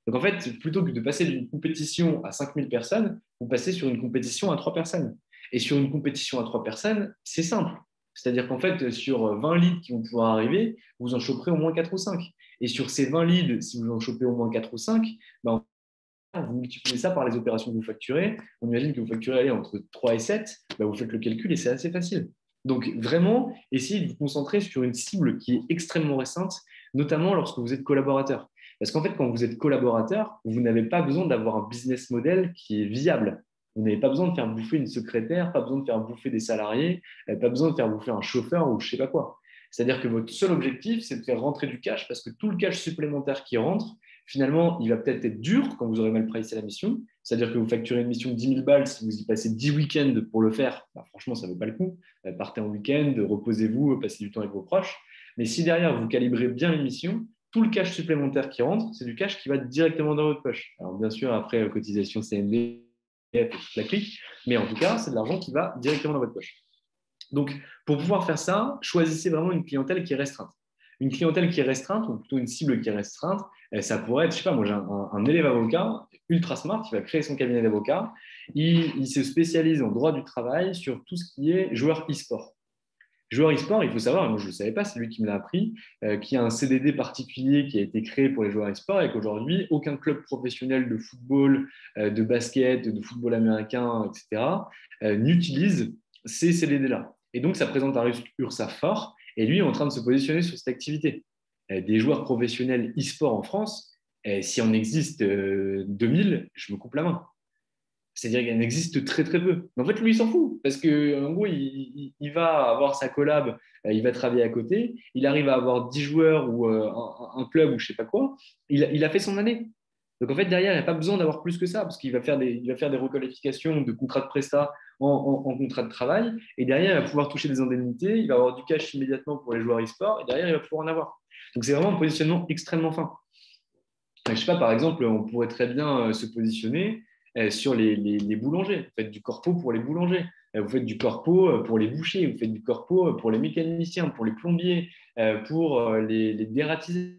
Donc, en fait, plutôt que de passer d'une compétition à cinq mille personnes, vous passez sur une compétition à trois personnes. Et sur une compétition à trois personnes, c'est simple. C'est-à-dire qu'en fait, sur vingt leads qui vont pouvoir arriver, vous en choperez au moins quatre ou cinq. Et sur ces vingt leads, si vous en chopez au moins quatre ou cinq, ben, vous multipliez ça par les opérations que vous facturez. On imagine que vous facturez allez, entre trois et sept, ben, vous faites le calcul et c'est assez facile. Donc, vraiment, essayez de vous concentrer sur une cible qui est extrêmement restreinte, notamment lorsque vous êtes collaborateur. Parce qu'en fait, quand vous êtes collaborateur, vous n'avez pas besoin d'avoir un business model qui est viable. Vous n'avez pas besoin de faire bouffer une secrétaire, pas besoin de faire bouffer des salariés, pas besoin de faire bouffer un chauffeur ou je ne sais pas quoi. C'est-à-dire que votre seul objectif, c'est de faire rentrer du cash parce que tout le cash supplémentaire qui rentre, finalement, il va peut-être être dur quand vous aurez mal pricé la mission. C'est-à-dire que vous facturez une mission de dix mille balles, si vous y passez dix week-ends pour le faire, bah, franchement, ça ne vaut pas le coup. Partez en week-end, reposez-vous, passez du temps avec vos proches. Mais si derrière, vous calibrez bien une mission, tout le cash supplémentaire qui rentre, c'est du cash qui va directement dans votre poche. Alors, bien sûr, après, cotisation C N V et toute la clique, mais en tout cas, c'est de l'argent qui va directement dans votre poche. Donc, pour pouvoir faire ça, choisissez vraiment une clientèle qui est restreinte. Une clientèle qui est restreinte, ou plutôt une cible qui est restreinte, ça pourrait être, je ne sais pas, moi j'ai un, un élève avocat ultra smart qui va créer son cabinet d'avocat. Il, il se spécialise en droit du travail sur tout ce qui est joueur e-sport. Joueur e-sport, il faut savoir, et moi je ne le savais pas, c'est lui qui me l'a appris, euh, qu'il y a un C D D particulier qui a été créé pour les joueurs e-sport et qu'aujourd'hui, aucun club professionnel de football, euh, de basket, de football américain, et cetera, euh, n'utilise ces C D D-là. Et donc, ça présente un risque URSSAF fort. Et lui est en train de se positionner sur cette activité. Euh, des joueurs professionnels e-sport en France, euh, si on existe euh, deux mille, je me coupe la main. C'est-à-dire qu'il en existe très très peu. Mais en fait, lui, il s'en fout parce qu'en gros, il, il, il, va avoir sa collab, euh, il va travailler à côté, il arrive à avoir dix joueurs ou euh, un, un, club ou je ne sais pas quoi, il, il a fait son année. Donc en fait, derrière, il n'y a pas besoin d'avoir plus que ça parce qu'il va faire des, il va faire des requalifications de contrats de prestat en, en, en contrat de travail et derrière, il va pouvoir toucher des indemnités, il va avoir du cash immédiatement pour les joueurs e-sport et derrière, il va pouvoir en avoir. Donc c'est vraiment un positionnement extrêmement fin. Je ne sais pas, par exemple, on pourrait très bien se positionner sur les, les, les boulangers. Vous faites du corpo pour les boulangers. Vous faites du corpo pour les bouchers. Vous faites du corpo pour les mécaniciens, pour les plombiers, pour les, les dératiseurs.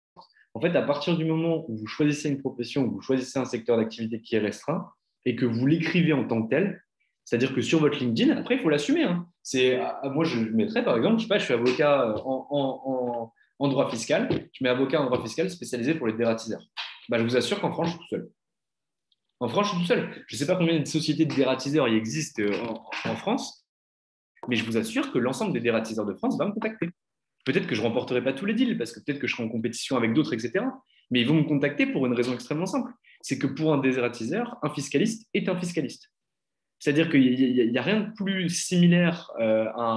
En fait, à partir du moment où vous choisissez une profession, où vous choisissez un secteur d'activité qui est restreint et que vous l'écrivez en tant que tel, c'est-à-dire que sur votre LinkedIn, après, il faut l'assumer. Hein. C'est, moi, je mettrais, par exemple, je sais pas, je suis avocat en, en, en, en droit fiscal. Je mets avocat en droit fiscal spécialisé pour les dératiseurs. Bah, je vous assure qu'en France, je suis tout seul. En France, je suis tout seul. Je ne sais pas combien de sociétés de dératiseurs il existe en, en France, mais je vous assure que l'ensemble des dératiseurs de France va me contacter. Peut-être que je ne remporterai pas tous les deals, parce que peut-être que je serai en compétition avec d'autres, et cetera. Mais ils vont me contacter pour une raison extrêmement simple. C'est que pour un dératiseur, un fiscaliste est un fiscaliste. C'est-à-dire qu'il n'y a, a, a rien de plus similaire euh, à,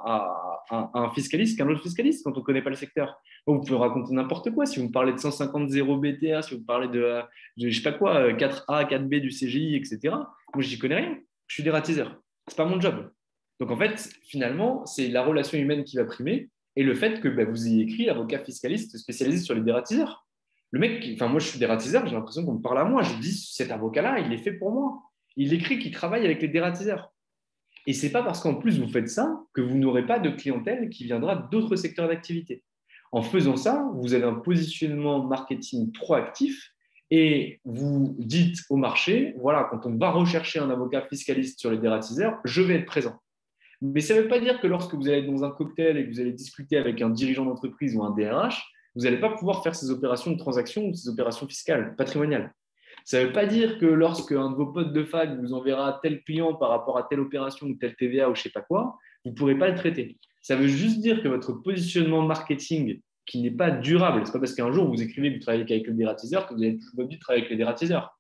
à, à, à un fiscaliste qu'un autre fiscaliste quand on ne connaît pas le secteur. Vous pouvez raconter n'importe quoi. Si vous me parlez de cent cinquante zéro B T A, si vous me parlez de, de je ne sais pas quoi, quatre A, quatre B du C G I, et cetera. Moi, je n'y connais rien. Je suis dératiseur. Ce n'est pas mon job. Donc, en fait, finalement, c'est la relation humaine qui va primer et le fait que bah, vous ayez écrit avocat fiscaliste spécialisé sur les dératiseurs. Le mec, enfin, moi, je suis dératiseur, j'ai l'impression qu'on me parle à moi. Je dis, cet avocat-là, il est fait pour moi. Il écrit qu'il travaille avec les dératiseurs. Et ce n'est pas parce qu'en plus vous faites ça que vous n'aurez pas de clientèle qui viendra d'autres secteurs d'activité. En faisant ça, vous avez un positionnement marketing proactif et vous dites au marché, voilà, quand on va rechercher un avocat fiscaliste sur les dératiseurs, je vais être présent. Mais ça ne veut pas dire que lorsque vous allez être dans un cocktail et que vous allez discuter avec un dirigeant d'entreprise ou un D R H, vous n'allez pas pouvoir faire ces opérations de transaction ou ces opérations fiscales, patrimoniales. Ça ne veut pas dire que lorsque un de vos potes de fac vous enverra tel client par rapport à telle opération ou tel T V A ou je ne sais pas quoi, vous ne pourrez pas le traiter. Ça veut juste dire que votre positionnement marketing qui n'est pas durable, ce n'est pas parce qu'un jour vous écrivez que vous travaillez avec le dératiseur que vous allez toujours de travailler avec les dératiseurs.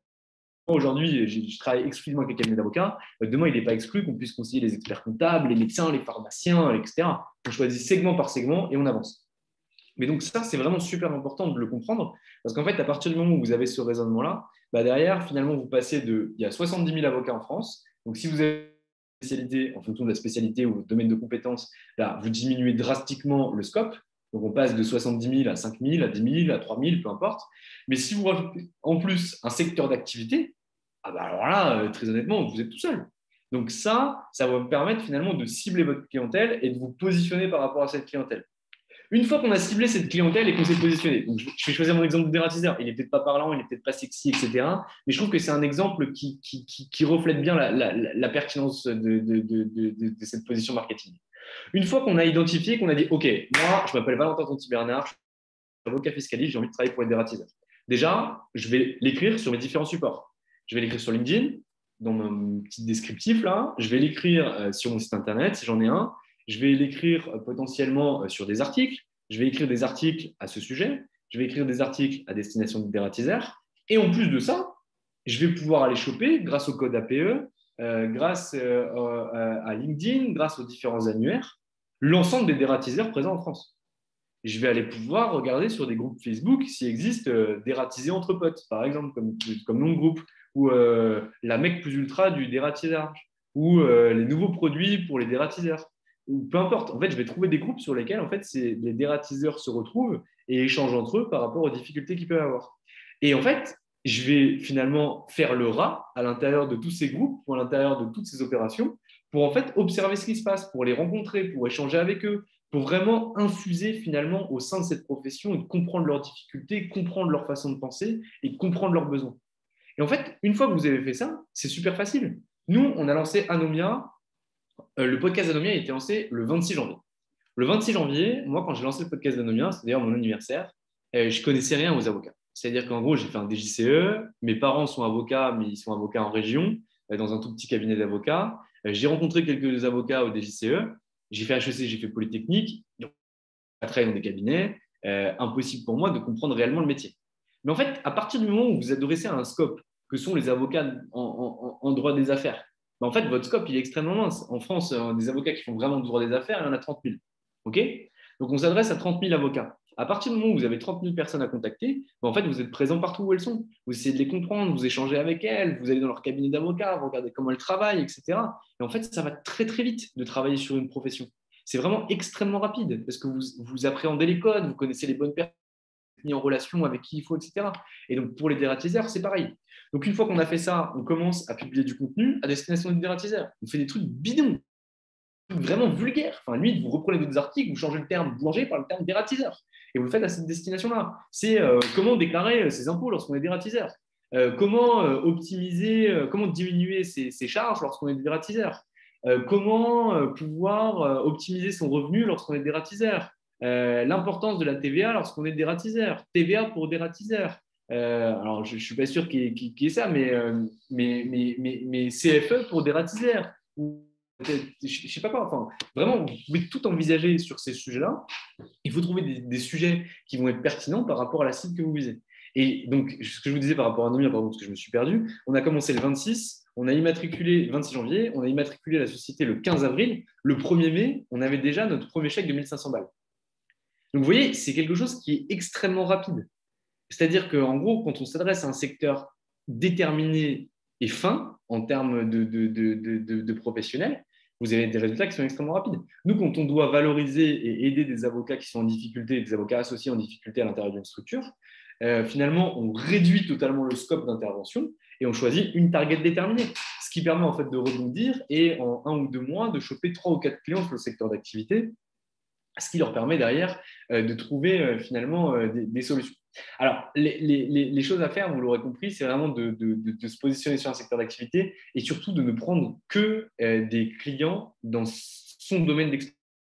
Aujourd'hui, je travaille exclusivement avec les cabinets d'avocats. Demain, il n'est pas exclu qu'on puisse conseiller les experts comptables, les médecins, les pharmaciens, et cetera. On choisit segment par segment et on avance. Mais donc ça, c'est vraiment super important de le comprendre parce qu'en fait, à partir du moment où vous avez ce raisonnement-là, bah derrière, finalement, vous passez de… Il y a soixante-dix mille avocats en France. Donc, si vous avez une spécialité, en fonction de la spécialité ou votre domaine de compétences, là, vous diminuez drastiquement le scope. Donc, on passe de soixante-dix mille à cinq mille, à dix mille, à trois mille, peu importe. Mais si vous rajoutez en plus un secteur d'activité, ah bah alors là, très honnêtement, vous êtes tout seul. Donc ça, ça va vous permettre finalement de cibler votre clientèle et de vous positionner par rapport à cette clientèle. Une fois qu'on a ciblé cette clientèle et qu'on s'est positionné, donc je vais choisir mon exemple de dératiseur. Il n'est peut-être pas parlant, il n'est peut-être pas sexy, et cetera. Mais je trouve que c'est un exemple qui, qui, qui, qui reflète bien la, la, la pertinence de, de, de, de, de cette position marketing. Une fois qu'on a identifié, qu'on a dit, OK, moi, je m'appelle Valentin Tonti-Bernard, je suis avocat fiscaliste, j'ai envie de travailler pour être dératiseur. Déjà, je vais l'écrire sur mes différents supports. Je vais l'écrire sur LinkedIn, dans mon petit descriptif là. Je vais l'écrire euh, sur mon site internet, si j'en ai un. Je vais l'écrire euh, potentiellement euh, sur des articles. Je vais écrire des articles à ce sujet. Je vais écrire des articles à destination des dératiseurs. Et en plus de ça, je vais pouvoir aller choper, grâce au code A P E, euh, grâce euh, euh, à LinkedIn, grâce aux différents annuaires, l'ensemble des dératiseurs présents en France. Je vais aller pouvoir regarder sur des groupes Facebook s'il existe euh, dératisés entre potes, par exemple, comme, comme nom de groupe, ou euh, la mec plus ultra du dératiseur, ou euh, les nouveaux produits pour les dératiseurs, ou peu importe. En fait, je vais trouver des groupes sur lesquels en fait, les dératiseurs se retrouvent et échangent entre eux par rapport aux difficultés qu'ils peuvent avoir. Et en fait, je vais finalement faire le rat à l'intérieur de tous ces groupes, ou à l'intérieur de toutes ces opérations, pour en fait observer ce qui se passe, pour les rencontrer, pour échanger avec eux, pour vraiment infuser finalement au sein de cette profession et de comprendre leurs difficultés, comprendre leur façon de penser et comprendre leurs besoins. Et en fait, une fois que vous avez fait ça, c'est super facile. Nous, on a lancé Anomia. Euh, le podcast Anomia a été lancé le vingt-six janvier. Le vingt-six janvier, moi, quand j'ai lancé le podcast d'Anomia, c'est d'ailleurs mon anniversaire, euh, je ne connaissais rien aux avocats. C'est-à-dire qu'en gros, j'ai fait un D J C E, mes parents sont avocats, mais ils sont avocats en région, euh, dans un tout petit cabinet d'avocats. Euh, j'ai rencontré quelques avocats au D J C E, j'ai fait H E C, j'ai fait Polytechnique, donc à travailler dans des cabinets, euh, impossible pour moi de comprendre réellement le métier. Mais en fait, à partir du moment où vous adressez à un scope que sont les avocats en, en, en droit des affaires, ben en fait, votre scope il est extrêmement mince. En France, euh, des avocats qui font vraiment du droit des affaires, il y en a trente mille. OK? Donc, on s'adresse à trente mille avocats. À partir du moment où vous avez trente mille personnes à contacter, ben en fait, vous êtes présent partout où elles sont. Vous essayez de les comprendre, vous échangez avec elles, vous allez dans leur cabinet d'avocats, vous regardez comment elles travaillent, et cetera. Et en fait, ça va très, très vite de travailler sur une profession. C'est vraiment extrêmement rapide parce que vous, vous appréhendez les codes, vous connaissez les bonnes personnes, mis en relation avec qui il faut, et cetera. Et donc, pour les dératiseurs, c'est pareil. Donc, une fois qu'on a fait ça, on commence à publier du contenu à destination des dératiseurs. On fait des trucs bidons, vraiment vulgaires. Enfin, limite, vous reprenez d'autres articles, vous changez le terme boulanger par le terme dératiseur. Et vous le faites à cette destination-là. C'est euh, comment déclarer ses impôts lorsqu'on est dératiseur. Euh, comment euh, optimiser, euh, comment diminuer ses, ses charges lorsqu'on est dératiseur. Euh, comment euh, pouvoir euh, optimiser son revenu lorsqu'on est dératiseur. Euh, l'importance de la T V A lorsqu'on est dératiseur. T V A pour dératiseur. Euh, alors, je ne suis pas sûr qu'il y ait, qu'il y ait ça, mais, euh, mais, mais, mais, mais C F E pour dératiseur. Ou je ne sais pas quoi. Enfin, vraiment, vous pouvez tout envisager sur ces sujets-là. Il faut trouver des, des sujets qui vont être pertinents par rapport à la cible que vous visez. Et donc, ce que je vous disais par rapport à Nomia, pardon, parce que je me suis perdu, on a commencé le vingt-six, on a immatriculé le vingt-six janvier, on a immatriculé la société le quinze avril. Le premier mai, on avait déjà notre premier chèque de mille cinq cents balles. Donc, vous voyez, c'est quelque chose qui est extrêmement rapide. C'est-à-dire qu'en gros, quand on s'adresse à un secteur déterminé et fin en termes de, de, de, de, de professionnels, vous avez des résultats qui sont extrêmement rapides. Nous, quand on doit valoriser et aider des avocats qui sont en difficulté, des avocats associés en difficulté à l'intérieur d'une structure, euh, finalement, on réduit totalement le scope d'intervention et on choisit une target déterminée, ce qui permet en fait de rebondir et en un ou deux mois de choper trois ou quatre clients sur le secteur d'activité, ce qui leur permet derrière euh, de trouver euh, finalement euh, des, des solutions. Alors, les, les, les, choses à faire, vous l'aurez compris, c'est vraiment de, de, de, de, se positionner sur un secteur d'activité et surtout de ne prendre que euh, des clients dans son domaine d'expertise.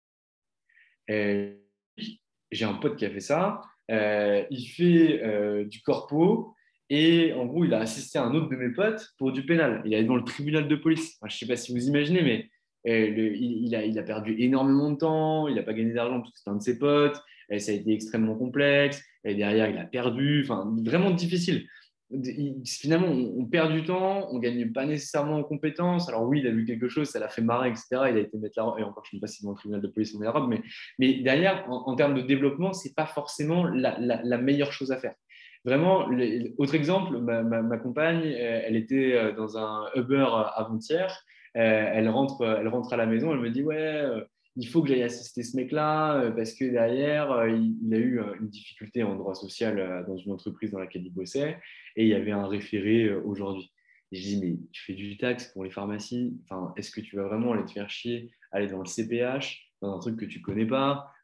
Euh, j'ai un pote qui a fait ça. Euh, il fait euh, du corpo et en gros, il a assisté à un autre de mes potes pour du pénal. Il est allé dans le tribunal de police. Enfin, je ne sais pas si vous imaginez, mais euh, le, il, il, a, il a perdu énormément de temps. Il n'a pas gagné d'argent parce que c'était un de ses potes. Et ça a été extrêmement complexe. Et derrière, il a perdu. Enfin, vraiment difficile. Il, finalement, on, on perd du temps, on ne gagne pas nécessairement en compétences. Alors oui, il a vu quelque chose, ça l'a fait marrer, et cetera. Il a été mettre la robe, et encore, je ne sais pas si dans le tribunal de police on met la robe, mais, mais derrière, en, en termes de développement, ce n'est pas forcément la, la, la meilleure chose à faire. Vraiment, les, autre exemple, ma, ma, ma compagne, elle était dans un Uber avant-hier, elle rentre, elle rentre à la maison, elle me dit « Ouais, il faut que j'aille assister ce mec-là parce que derrière, il, il a eu une difficulté en droit social dans une entreprise dans laquelle il bossait et il y avait un référé aujourd'hui. » Et je dis, mais tu fais du taxe pour les pharmacies, enfin, est-ce que tu vas vraiment aller te faire chier, aller dans le C P H, dans un truc que tu ne connais pas,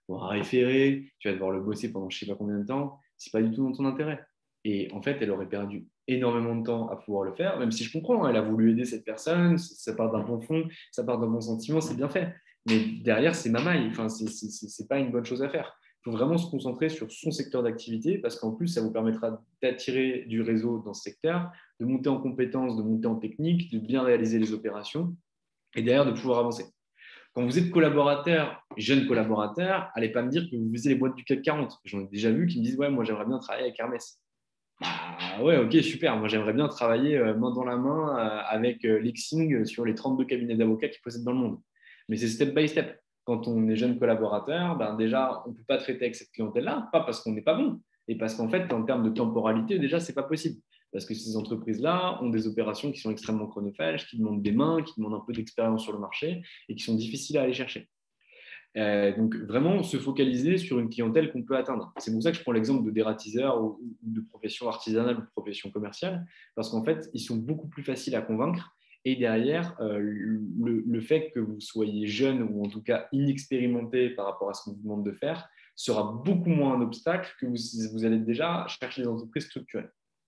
pour un référé, tu vas devoir le bosser pendant je ne sais pas combien de temps. Ce n'est pas du tout dans ton intérêt. Et en fait, elle aurait perdu énormément de temps à pouvoir le faire, même si je comprends, hein, elle a voulu aider cette personne, ça part d'un bon fond, ça part d'un bon sentiment, c'est bien fait. Mais derrière, c'est ma maille, enfin, ce n'est pas une bonne chose à faire. Il faut vraiment se concentrer sur son secteur d'activité parce qu'en plus, ça vous permettra d'attirer du réseau dans ce secteur, de monter en compétences, de monter en technique, de bien réaliser les opérations et derrière de pouvoir avancer. Quand vous êtes collaborateur, jeune collaborateur, allez pas me dire que vous visez les boîtes du C A C quarante. J'en ai déjà vu qui me disent « Ouais, moi, j'aimerais bien travailler avec Hermès. » Bah, ouais, ok, super. Moi, j'aimerais bien travailler euh, main dans la main euh, avec euh, Lexing sur les trente-deux cabinets d'avocats qui possèdent dans le monde. Mais c'est step by step. Quand on est jeune collaborateur, ben déjà, on ne peut pas traiter avec cette clientèle-là, pas parce qu'on n'est pas bon, et parce qu'en fait, en termes de temporalité, déjà, ce n'est pas possible. Parce que ces entreprises-là ont des opérations qui sont extrêmement chronophages, qui demandent des mains, qui demandent un peu d'expérience sur le marché et qui sont difficiles à aller chercher. Euh, donc, vraiment se focaliser sur une clientèle qu'on peut atteindre. C'est pour ça que je prends l'exemple de dératiseurs ou, ou de professions artisanales ou de professions commerciales, parce qu'en fait, ils sont beaucoup plus faciles à convaincre. Et derrière, euh, le, le fait que vous soyez jeune ou en tout cas inexpérimenté par rapport à ce qu'on vous demande de faire sera beaucoup moins un obstacle que vous, vous allez déjà chercher des entreprises structurées.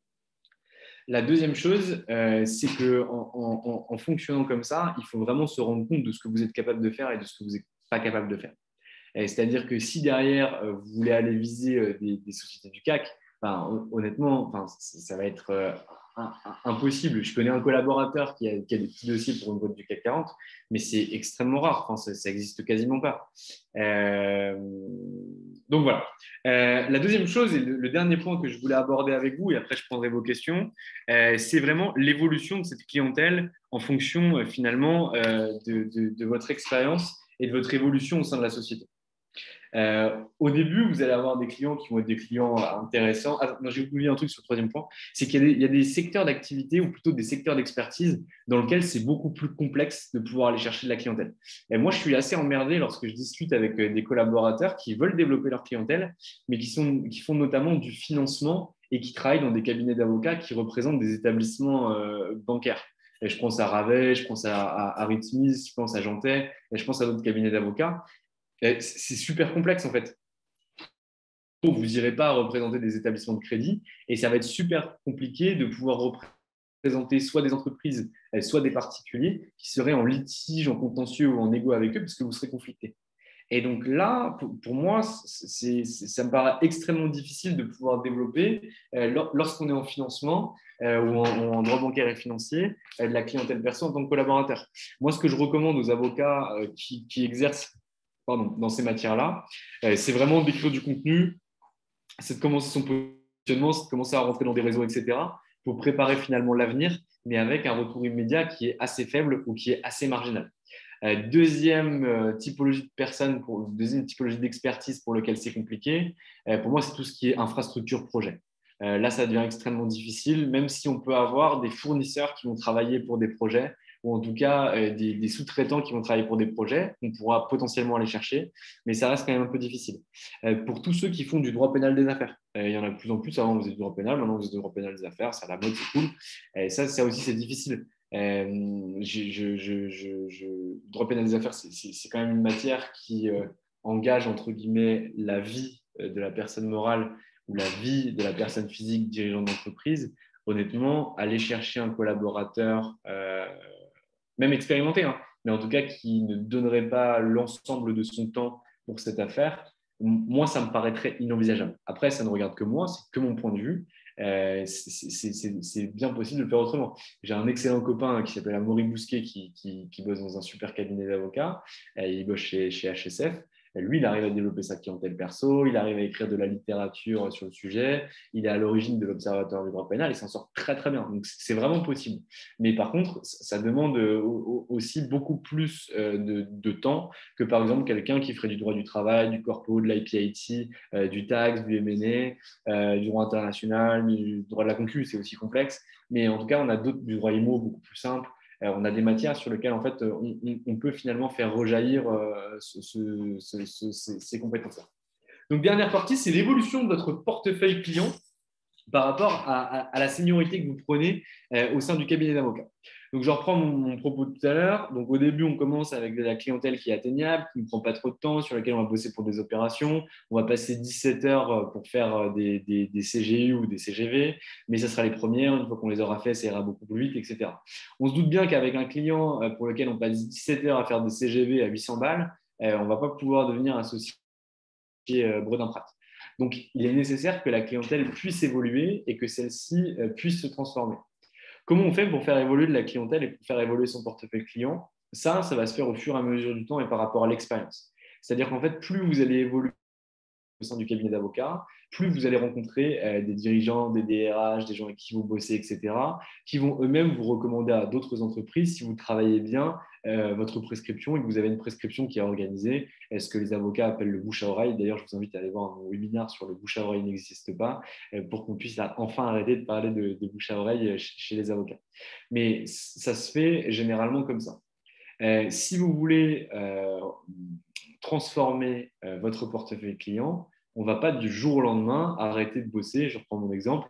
La deuxième chose, euh, c'est qu'en en, en, en fonctionnant comme ça, il faut vraiment se rendre compte de ce que vous êtes capable de faire et de ce que vous n'êtes pas capable de faire. C'est-à-dire que si derrière, euh, vous voulez aller viser euh, des, des sociétés du C A C, enfin, honnêtement, enfin, ça va être euh, un, un, impossible. Je connais un collaborateur qui a, qui a des petits dossiers pour une boîte du C A C quarante, mais c'est extrêmement rare. Enfin, ça n'existe quasiment pas. Euh, donc voilà. Euh, la deuxième chose, et le, le dernier point que je voulais aborder avec vous, et après je prendrai vos questions, euh, c'est vraiment l'évolution de cette clientèle en fonction euh, finalement euh, de, de, de votre expérience et de votre évolution au sein de la société. Euh, au début, vous allez avoir des clients qui vont être des clients intéressants. Ah, non, j'ai oublié un truc sur le troisième point, c'est qu'il y a des, il y a des secteurs d'activité ou plutôt des secteurs d'expertise dans lesquels c'est beaucoup plus complexe de pouvoir aller chercher de la clientèle. Et moi, je suis assez emmerdé lorsque je discute avec des collaborateurs qui veulent développer leur clientèle, mais qui, sont, qui font notamment du financement et qui travaillent dans des cabinets d'avocats qui représentent des établissements euh, bancaires. Et je pense à Ravet, je pense à, à, à Reed Smith, je pense à Jantet, et je pense à d'autres cabinets d'avocats. C'est super complexe en fait. Vous n'irez pas représenter des établissements de crédit et ça va être super compliqué de pouvoir représenter soit des entreprises, soit des particuliers qui seraient en litige, en contentieux ou en égo avec eux parce que vous serez conflicté. Et donc là, pour, pour moi, c'est, c'est, ça me paraît extrêmement difficile de pouvoir développer euh, lorsqu'on est en financement euh, ou en, en droit bancaire et financier euh, de la clientèle perso en tant que collaborateur. Moi, ce que je recommande aux avocats euh, qui, qui exercent pardon, dans ces matières-là, euh, c'est vraiment d'écrire du contenu, c'est de commencer son positionnement, c'est de commencer à rentrer dans des réseaux, et cetera, pour préparer finalement l'avenir, mais avec un retour immédiat qui est assez faible ou qui est assez marginal. Euh, deuxième euh, typologie de personnes, pour, deuxième typologie d'expertise pour lequel c'est compliqué, euh, pour moi, c'est tout ce qui est infrastructure projet. Euh, là, ça devient extrêmement difficile, même si on peut avoir des fournisseurs qui vont travailler pour des projets, ou en tout cas euh, des, des sous-traitants qui vont travailler pour des projets, qu'on pourra potentiellement aller chercher, mais ça reste quand même un peu difficile. Euh, pour tous ceux qui font du droit pénal des affaires, euh, il y en a de plus en plus, avant vous faisiez du droit pénal, maintenant vous faites du droit pénal des affaires, c'est à la mode, c'est cool, et ça, ça aussi c'est difficile. Euh, je, je, je, je, le droit pénal des affaires, c'est, c'est, c'est quand même une matière qui euh, engage entre guillemets la vie euh, de la personne morale ou la vie de la personne physique dirigeant d'entreprise. Honnêtement, aller chercher un collaborateur, euh, même expérimenté, hein, mais en tout cas qui ne donnerait pas l'ensemble de son temps pour cette affaire, moi, ça me paraîtrait inenvisageable. Après, ça ne regarde que moi, c'est que mon point de vue. Euh, c'est, c'est, c'est, c'est bien possible de le faire autrement. J'ai un excellent copain qui s'appelle Amaury Bousquet qui, qui, qui bosse dans un super cabinet d'avocats. Euh, il bosse chez, chez H S F. Lui, il arrive à développer sa clientèle perso, il arrive à écrire de la littérature sur le sujet, il est à l'origine de l'Observatoire du droit pénal, il s'en sort très très bien. Donc, c'est vraiment possible. Mais par contre, ça demande aussi beaucoup plus de, de temps que par exemple quelqu'un qui ferait du droit du travail, du corpo, de l'I P I T, euh, du tax, du M and A, euh, du droit international, du droit de la concu, c'est aussi complexe. Mais en tout cas, on a d'autres, du droit I M O beaucoup plus simple. Euh, on a des matières sur lesquelles en fait, on, on peut finalement faire rejaillir euh, ce, ce, ce, ce, ces, ces compétences-là. Donc, dernière partie, c'est l'évolution de votre portefeuille client par rapport à, à, à la seniorité que vous prenez euh, au sein du cabinet d'avocat. Donc, je reprends mon, mon propos de tout à l'heure. Donc, au début, on commence avec de la clientèle qui est atteignable, qui ne prend pas trop de temps, sur laquelle on va bosser pour des opérations. On va passer dix-sept heures pour faire des, des, des C G U ou des C G V, mais ça sera les premières. Une fois qu'on les aura fait, ça ira beaucoup plus vite, et cetera. On se doute bien qu'avec un client pour lequel on passe dix-sept heures à faire des C G V à huit cents balles, on ne va pas pouvoir devenir associé Bredin-Pratt. Donc, il est nécessaire que la clientèle puisse évoluer et que celle-ci puisse se transformer. Comment on fait pour faire évoluer de la clientèle et pour faire évoluer son portefeuille client? Ça, ça va se faire au fur et à mesure du temps et par rapport à l'expérience. C'est-à-dire qu'en fait, plus vous allez évoluer au sein du cabinet d'avocats, plus vous allez rencontrer euh, des dirigeants, des D R H, des gens avec qui vous bossez, et cetera, qui vont eux-mêmes vous recommander à d'autres entreprises si vous travaillez bien euh, votre prescription et que vous avez une prescription qui est organisée. Est-ce que les avocats appellent le bouche à oreille? D'ailleurs, je vous invite à aller voir un webinaire sur le bouche à oreille n'existe pas euh, pour qu'on puisse enfin arrêter de parler de, de bouche à oreille chez les avocats. Mais ça se fait généralement comme ça. Euh, si vous voulez euh, transformer euh, votre portefeuille client, on ne va pas du jour au lendemain arrêter de bosser. Je reprends mon exemple.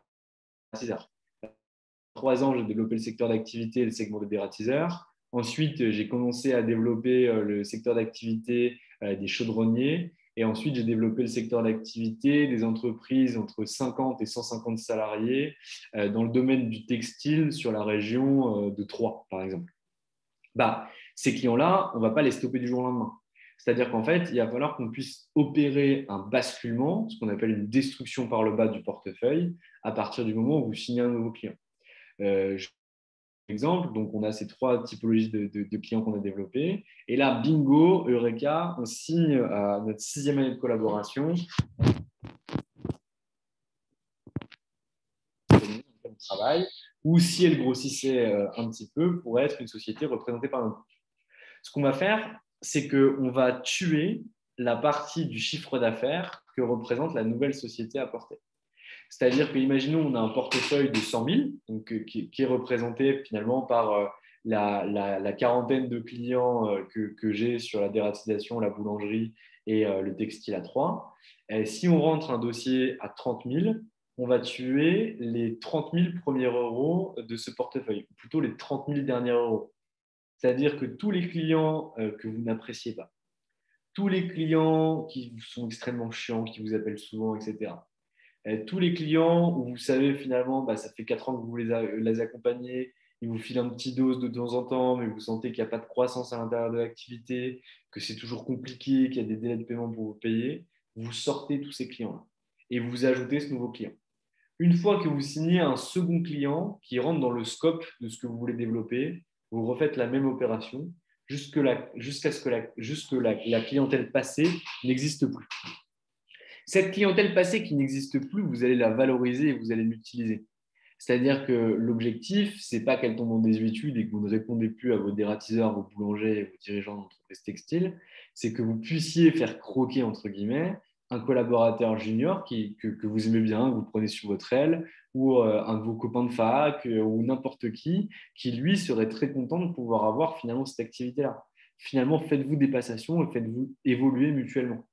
Trois ans, j'ai développé le secteur d'activité et le segment des dératiseurs. Ensuite, j'ai commencé à développer euh, le secteur d'activité euh, des chaudronniers. Et ensuite, j'ai développé le secteur d'activité des entreprises entre cinquante et cent cinquante salariés euh, dans le domaine du textile sur la région euh, de Troyes, par exemple. Bah, ces clients-là, on ne va pas les stopper du jour au lendemain. C'est-à-dire qu'en fait, il va falloir qu'on puisse opérer un basculement, ce qu'on appelle une destruction par le bas du portefeuille, à partir du moment où vous signez un nouveau client. Euh, je exemple, donc on a ces trois typologies de, de, de clients qu'on a développés. Et là, bingo, Eureka, on signe à notre sixième année de collaboration. On travaille, ou si elle grossissait un petit peu, pourrait être une société représentée par un. Ce qu'on va faire, c'est qu'on va tuer la partie du chiffre d'affaires que représente la nouvelle société à porter. C'est-à-dire que, imaginons, on a un portefeuille de cent mille, donc, qui, qui est représenté finalement par euh, la, la, la quarantaine de clients euh, que, que j'ai sur la dératisation, la boulangerie et euh, le textile à Troyes. Et si on rentre un dossier à trente mille, on va tuer les trente mille premiers euros de ce portefeuille, ou plutôt les trente mille derniers euros. C'est-à-dire que tous les clients euh, que vous n'appréciez pas, tous les clients qui sont extrêmement chiants, qui vous appellent souvent, et cetera, tous les clients où vous savez finalement, bah, ça fait quatre ans que vous les, les accompagnez, ils vous filent un petit dose de temps en temps, mais vous sentez qu'il n'y a pas de croissance à l'intérieur de l'activité, que c'est toujours compliqué, qu'il y a des délais de paiement pour vous payer, vous sortez tous ces clients-là et vous ajoutez ce nouveau client. Une fois que vous signez un second client qui rentre dans le scope de ce que vous voulez développer, vous refaites la même opération jusqu'à ce que, la, jusque la, la clientèle passée n'existe plus. Cette clientèle passée qui n'existe plus, vous allez la valoriser et vous allez l'utiliser. C'est-à-dire que l'objectif, ce n'est pas qu'elle tombe en désuétude et que vous ne répondez plus à vos dératiseurs, vos boulangers et vos dirigeants d'entreprises textiles, c'est que vous puissiez faire croquer, entre guillemets, un collaborateur junior qui, que, que vous aimez bien, que vous prenez sur votre aile, ou euh, un de vos copains de fac, euh, ou n'importe qui, qui lui serait très content de pouvoir avoir finalement cette activité-là. Finalement, faites-vous des passations et faites-vous évoluer mutuellement.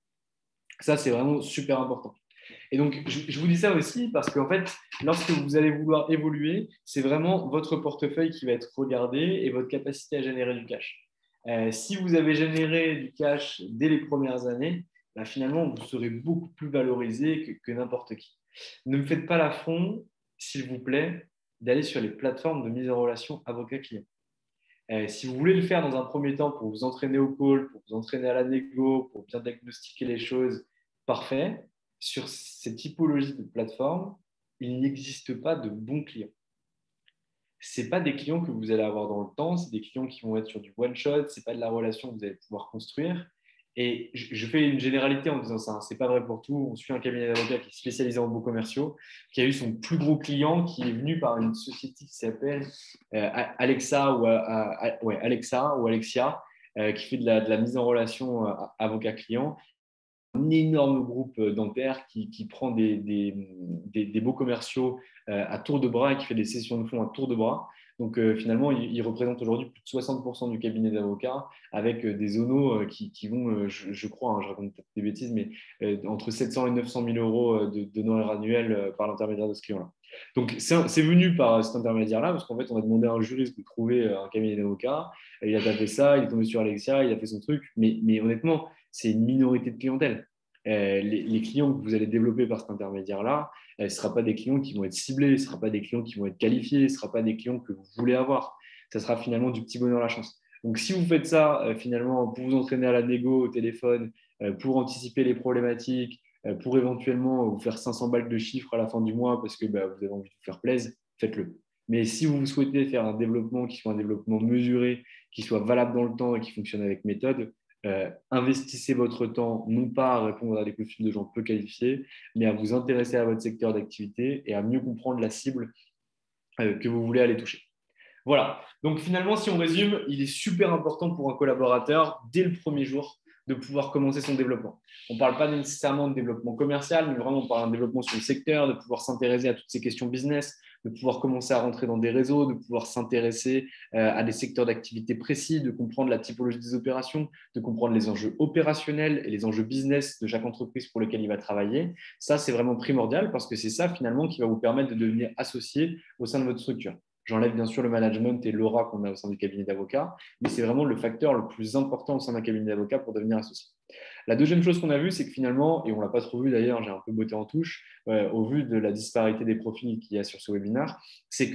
Ça, c'est vraiment super important. Et donc, je, je vous dis ça aussi parce qu'en fait, lorsque vous allez vouloir évoluer, c'est vraiment votre portefeuille qui va être regardé et votre capacité à générer du cash. Euh, si vous avez généré du cash dès les premières années, bah, finalement, vous serez beaucoup plus valorisé que, que n'importe qui. Ne me faites pas l'affront, s'il vous plaît, d'aller sur les plateformes de mise en relation avocat-client. Euh, si vous voulez le faire dans un premier temps pour vous entraîner au call, pour vous entraîner à la négo, pour bien diagnostiquer les choses, parfait. Sur ces typologies de plateformes, il n'existe pas de bons clients. Ce n'est pas des clients que vous allez avoir dans le temps, c'est des clients qui vont être sur du one-shot, ce n'est pas de la relation que vous allez pouvoir construire. Et je fais une généralité en disant ça, hein. Ce n'est pas vrai pour tout. On suit un cabinet d'avocats qui est spécialisé en beaux commerciaux, qui a eu son plus gros client, qui est venu par une société qui s'appelle euh, Alexa, ou, euh, ouais, Alexa ou Alexia, euh, qui fait de la, de la mise en relation euh, avocat-client. Un énorme groupe dentaire qui, qui prend des, des, des, des beaux commerciaux euh, à tour de bras et qui fait des sessions de fonds à tour de bras. Donc euh, finalement, ils, ils représentent aujourd'hui plus de soixante pour cent du cabinet d'avocats avec euh, des zonos euh, qui, qui vont, euh, je, je crois, hein, je raconte peut-être des bêtises, mais euh, entre sept cents et neuf cent mille euros euh, de, de honoraires annuels euh, par l'intermédiaire de ce client-là. Donc c'est c'est venu par cet intermédiaire-là, parce qu'en fait, on a demandé à un juriste de trouver euh, un cabinet d'avocats. Il a tapé ça, il est tombé sur Alexia, il a fait son truc. Mais, mais honnêtement, c'est une minorité de clientèle. Euh, les, les, clients que vous allez développer par cet intermédiaire-là, euh, ce ne sera pas des clients qui vont être ciblés, ce ne sera pas des clients qui vont être qualifiés, ce ne sera pas des clients que vous voulez avoir. Ça sera finalement du petit bonheur à la chance. Donc, si vous faites ça, euh, finalement, pour vous entraîner à la négo au téléphone, euh, pour anticiper les problématiques, euh, pour éventuellement vous faire cinq cents balles de chiffre à la fin du mois parce que bah, vous avez envie de vous faire plaisir, faites-le. Mais si vous souhaitez faire un développement qui soit un développement mesuré, qui soit valable dans le temps et qui fonctionne avec méthode, euh, investissez votre temps non pas à répondre à des coups de fil de gens peu qualifiés, mais à vous intéresser à votre secteur d'activité et à mieux comprendre la cible euh, que vous voulez aller toucher. Voilà. Donc finalement, si on résume, il est super important pour un collaborateur, dès le premier jour, de pouvoir commencer son développement. On ne parle pas nécessairement de développement commercial, mais vraiment on parle d'un développement sur le secteur, de pouvoir s'intéresser à toutes ces questions business, de pouvoir commencer à rentrer dans des réseaux, de pouvoir s'intéresser euh, à des secteurs d'activité précis, de comprendre la typologie des opérations, de comprendre les enjeux opérationnels et les enjeux business de chaque entreprise pour lesquelles il va travailler. Ça, c'est vraiment primordial parce que c'est ça finalement qui va vous permettre de devenir associé au sein de votre structure. J'enlève bien sûr le management et l'aura qu'on a au sein du cabinet d'avocats, mais c'est vraiment le facteur le plus important au sein d'un cabinet d'avocats pour devenir associé. La deuxième chose qu'on a vue, c'est que finalement, et on ne l'a pas trop vu d'ailleurs, j'ai un peu botté en touche, euh, au vu de la disparité des profils qu'il y a sur ce webinaire, c'est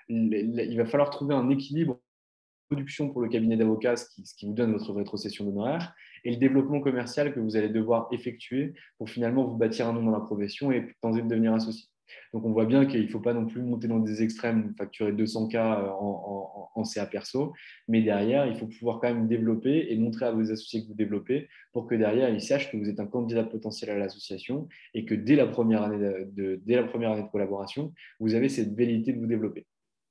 qu'il va falloir trouver un équilibre production pour le cabinet d'avocats, ce qui, ce qui vous donne votre rétrocession d'honoraires, et le développement commercial que vous allez devoir effectuer pour finalement vous bâtir un nom dans la profession et tenter de devenir associé. Donc, on voit bien qu'il ne faut pas non plus monter dans des extrêmes, facturer deux cents K en, en, en C A perso, mais derrière, il faut pouvoir quand même développer et montrer à vos associés que vous développez pour que derrière, ils sachent que vous êtes un candidat potentiel à l'association et que dès la première année de, de, dès la première année de collaboration, vous avez cette velléité de vous développer.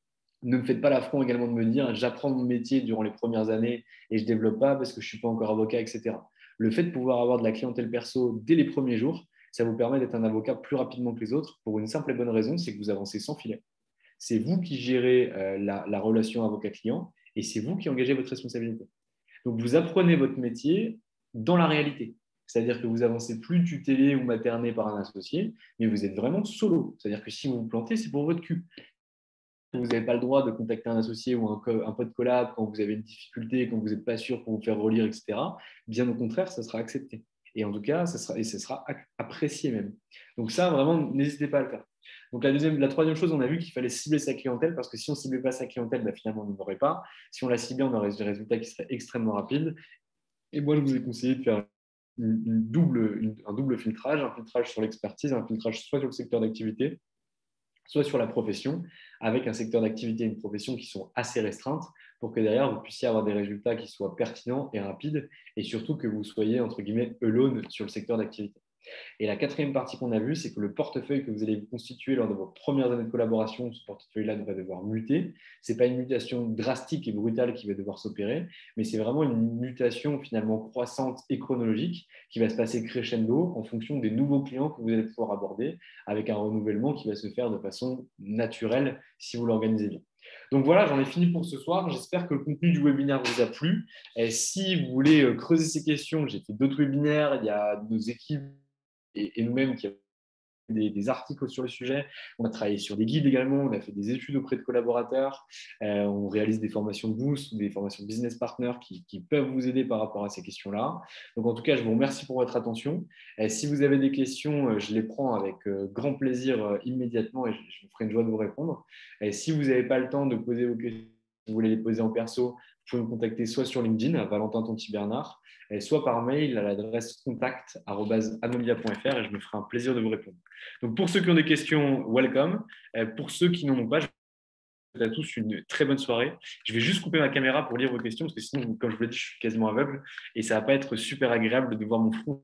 Ne me faites pas l'affront également de me dire j'apprends mon métier durant les premières années et je ne développe pas parce que je ne suis pas encore avocat, et cetera. Le fait de pouvoir avoir de la clientèle perso dès les premiers jours, ça vous permet d'être un avocat plus rapidement que les autres pour une simple et bonne raison, c'est que vous avancez sans filet. C'est vous qui gérez euh, la, la relation avocat-client et c'est vous qui engagez votre responsabilité. Donc, vous apprenez votre métier dans la réalité. C'est-à-dire que vous avancez plus tutelé ou materné par un associé, mais vous êtes vraiment solo. C'est-à-dire que si vous vous plantez, c'est pour votre cul. Vous n'avez pas le droit de contacter un associé ou un, un pote collab quand vous avez une difficulté, quand vous n'êtes pas sûr pour vous faire relire, et cetera. Bien au contraire, ça sera accepté. Et en tout cas, ça sera, et ça sera apprécié même. Donc ça, vraiment, n'hésitez pas à le faire. Donc la, deuxième, la troisième chose, on a vu qu'il fallait cibler sa clientèle parce que si on ne ciblait pas sa clientèle, bah, finalement, on ne l'aurait pas. Si on la ciblait, on aurait des résultats qui seraient extrêmement rapides. Et moi, je vous ai conseillé de faire une, une double, une, un double filtrage, un filtrage sur l'expertise, un filtrage soit sur le secteur d'activité, soit sur la profession, avec un secteur d'activité et une profession qui sont assez restreintes pour que derrière, vous puissiez avoir des résultats qui soient pertinents et rapides et surtout que vous soyez, entre guillemets, alone sur le secteur d'activité. Et la quatrième partie qu'on a vue, c'est que le portefeuille que vous allez vous constituer lors de vos premières années de collaboration, ce portefeuille-là va devoir muter. Ce n'est pas une mutation drastique et brutale qui va devoir s'opérer, mais c'est vraiment une mutation finalement croissante et chronologique qui va se passer crescendo en fonction des nouveaux clients que vous allez pouvoir aborder avec un renouvellement qui va se faire de façon naturelle si vous l'organisez bien. Donc voilà, j'en ai fini pour ce soir. J'espère que le contenu du webinaire vous a plu. Et si vous voulez creuser ces questions, j'ai fait d'autres webinaires, il y a nos équipes et, et nous-mêmes qui avons des, des articles sur le sujet. On a travaillé sur des guides également, on a fait des études auprès de collaborateurs, euh, on réalise des formations de boost ou des formations business partners qui, qui peuvent vous aider par rapport à ces questions-là. Donc en tout cas, je vous remercie pour votre attention. Et si vous avez des questions, je les prends avec grand plaisir immédiatement et je, je me ferai une joie de vous répondre. Et si vous n'avez pas le temps de poser vos questions, si vous voulez les poser en perso, vous pouvez me contacter soit sur LinkedIn à Valentin Tonti Bernard, soit par mail à l'adresse contact arobase anolia point f r et je me ferai un plaisir de vous répondre. Donc, pour ceux qui ont des questions, welcome. Pour ceux qui n'en ont pas, je vous souhaite à tous une très bonne soirée. Je vais juste couper ma caméra pour lire vos questions parce que sinon, comme je vous l'ai dit, je suis quasiment aveugle et ça ne va pas être super agréable de voir mon front.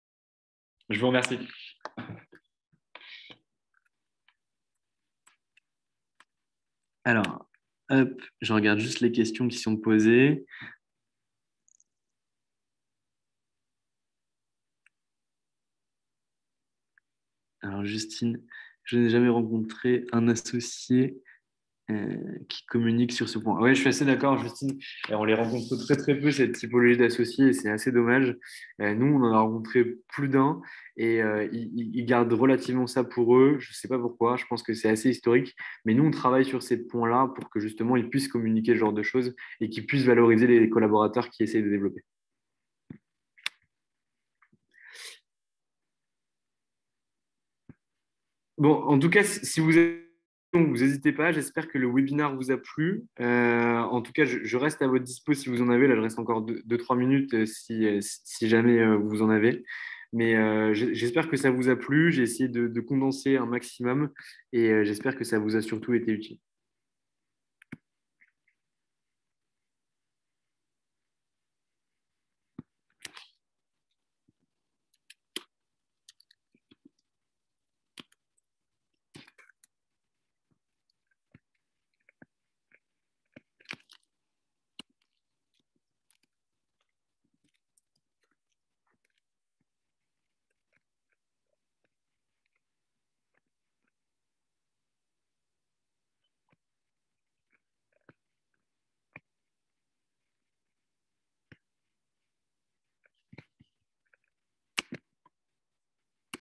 Je vous remercie. Alors, hop, je regarde juste les questions qui sont posées. Alors, Justine, je n'ai jamais rencontré un associé euh, qui communiquent sur ce point. Oui, je suis assez d'accord, Justine. Et on les rencontre très très peu, cette typologie d'associés, et c'est assez dommage. Euh, nous, on en a rencontré plus d'un, et euh, ils, ils- ils gardent relativement ça pour eux. Je ne sais pas pourquoi, je pense que c'est assez historique. Mais nous, on travaille sur ces points-là pour que justement, ils puissent communiquer ce genre de choses et qu'ils puissent valoriser les collaborateurs qui essaient de développer. Bon, en tout cas, si si vous avez donc, vous n'hésitez pas, j'espère que le webinaire vous a plu. Euh, en tout cas, je, je reste à votre dispo si vous en avez. Là, je reste encore deux trois minutes euh, si, euh, si si jamais euh, vous en avez. Mais euh, j'- j'espère que ça vous a plu. J'ai essayé de, de condenser un maximum et euh, j'espère que ça vous a surtout été utile.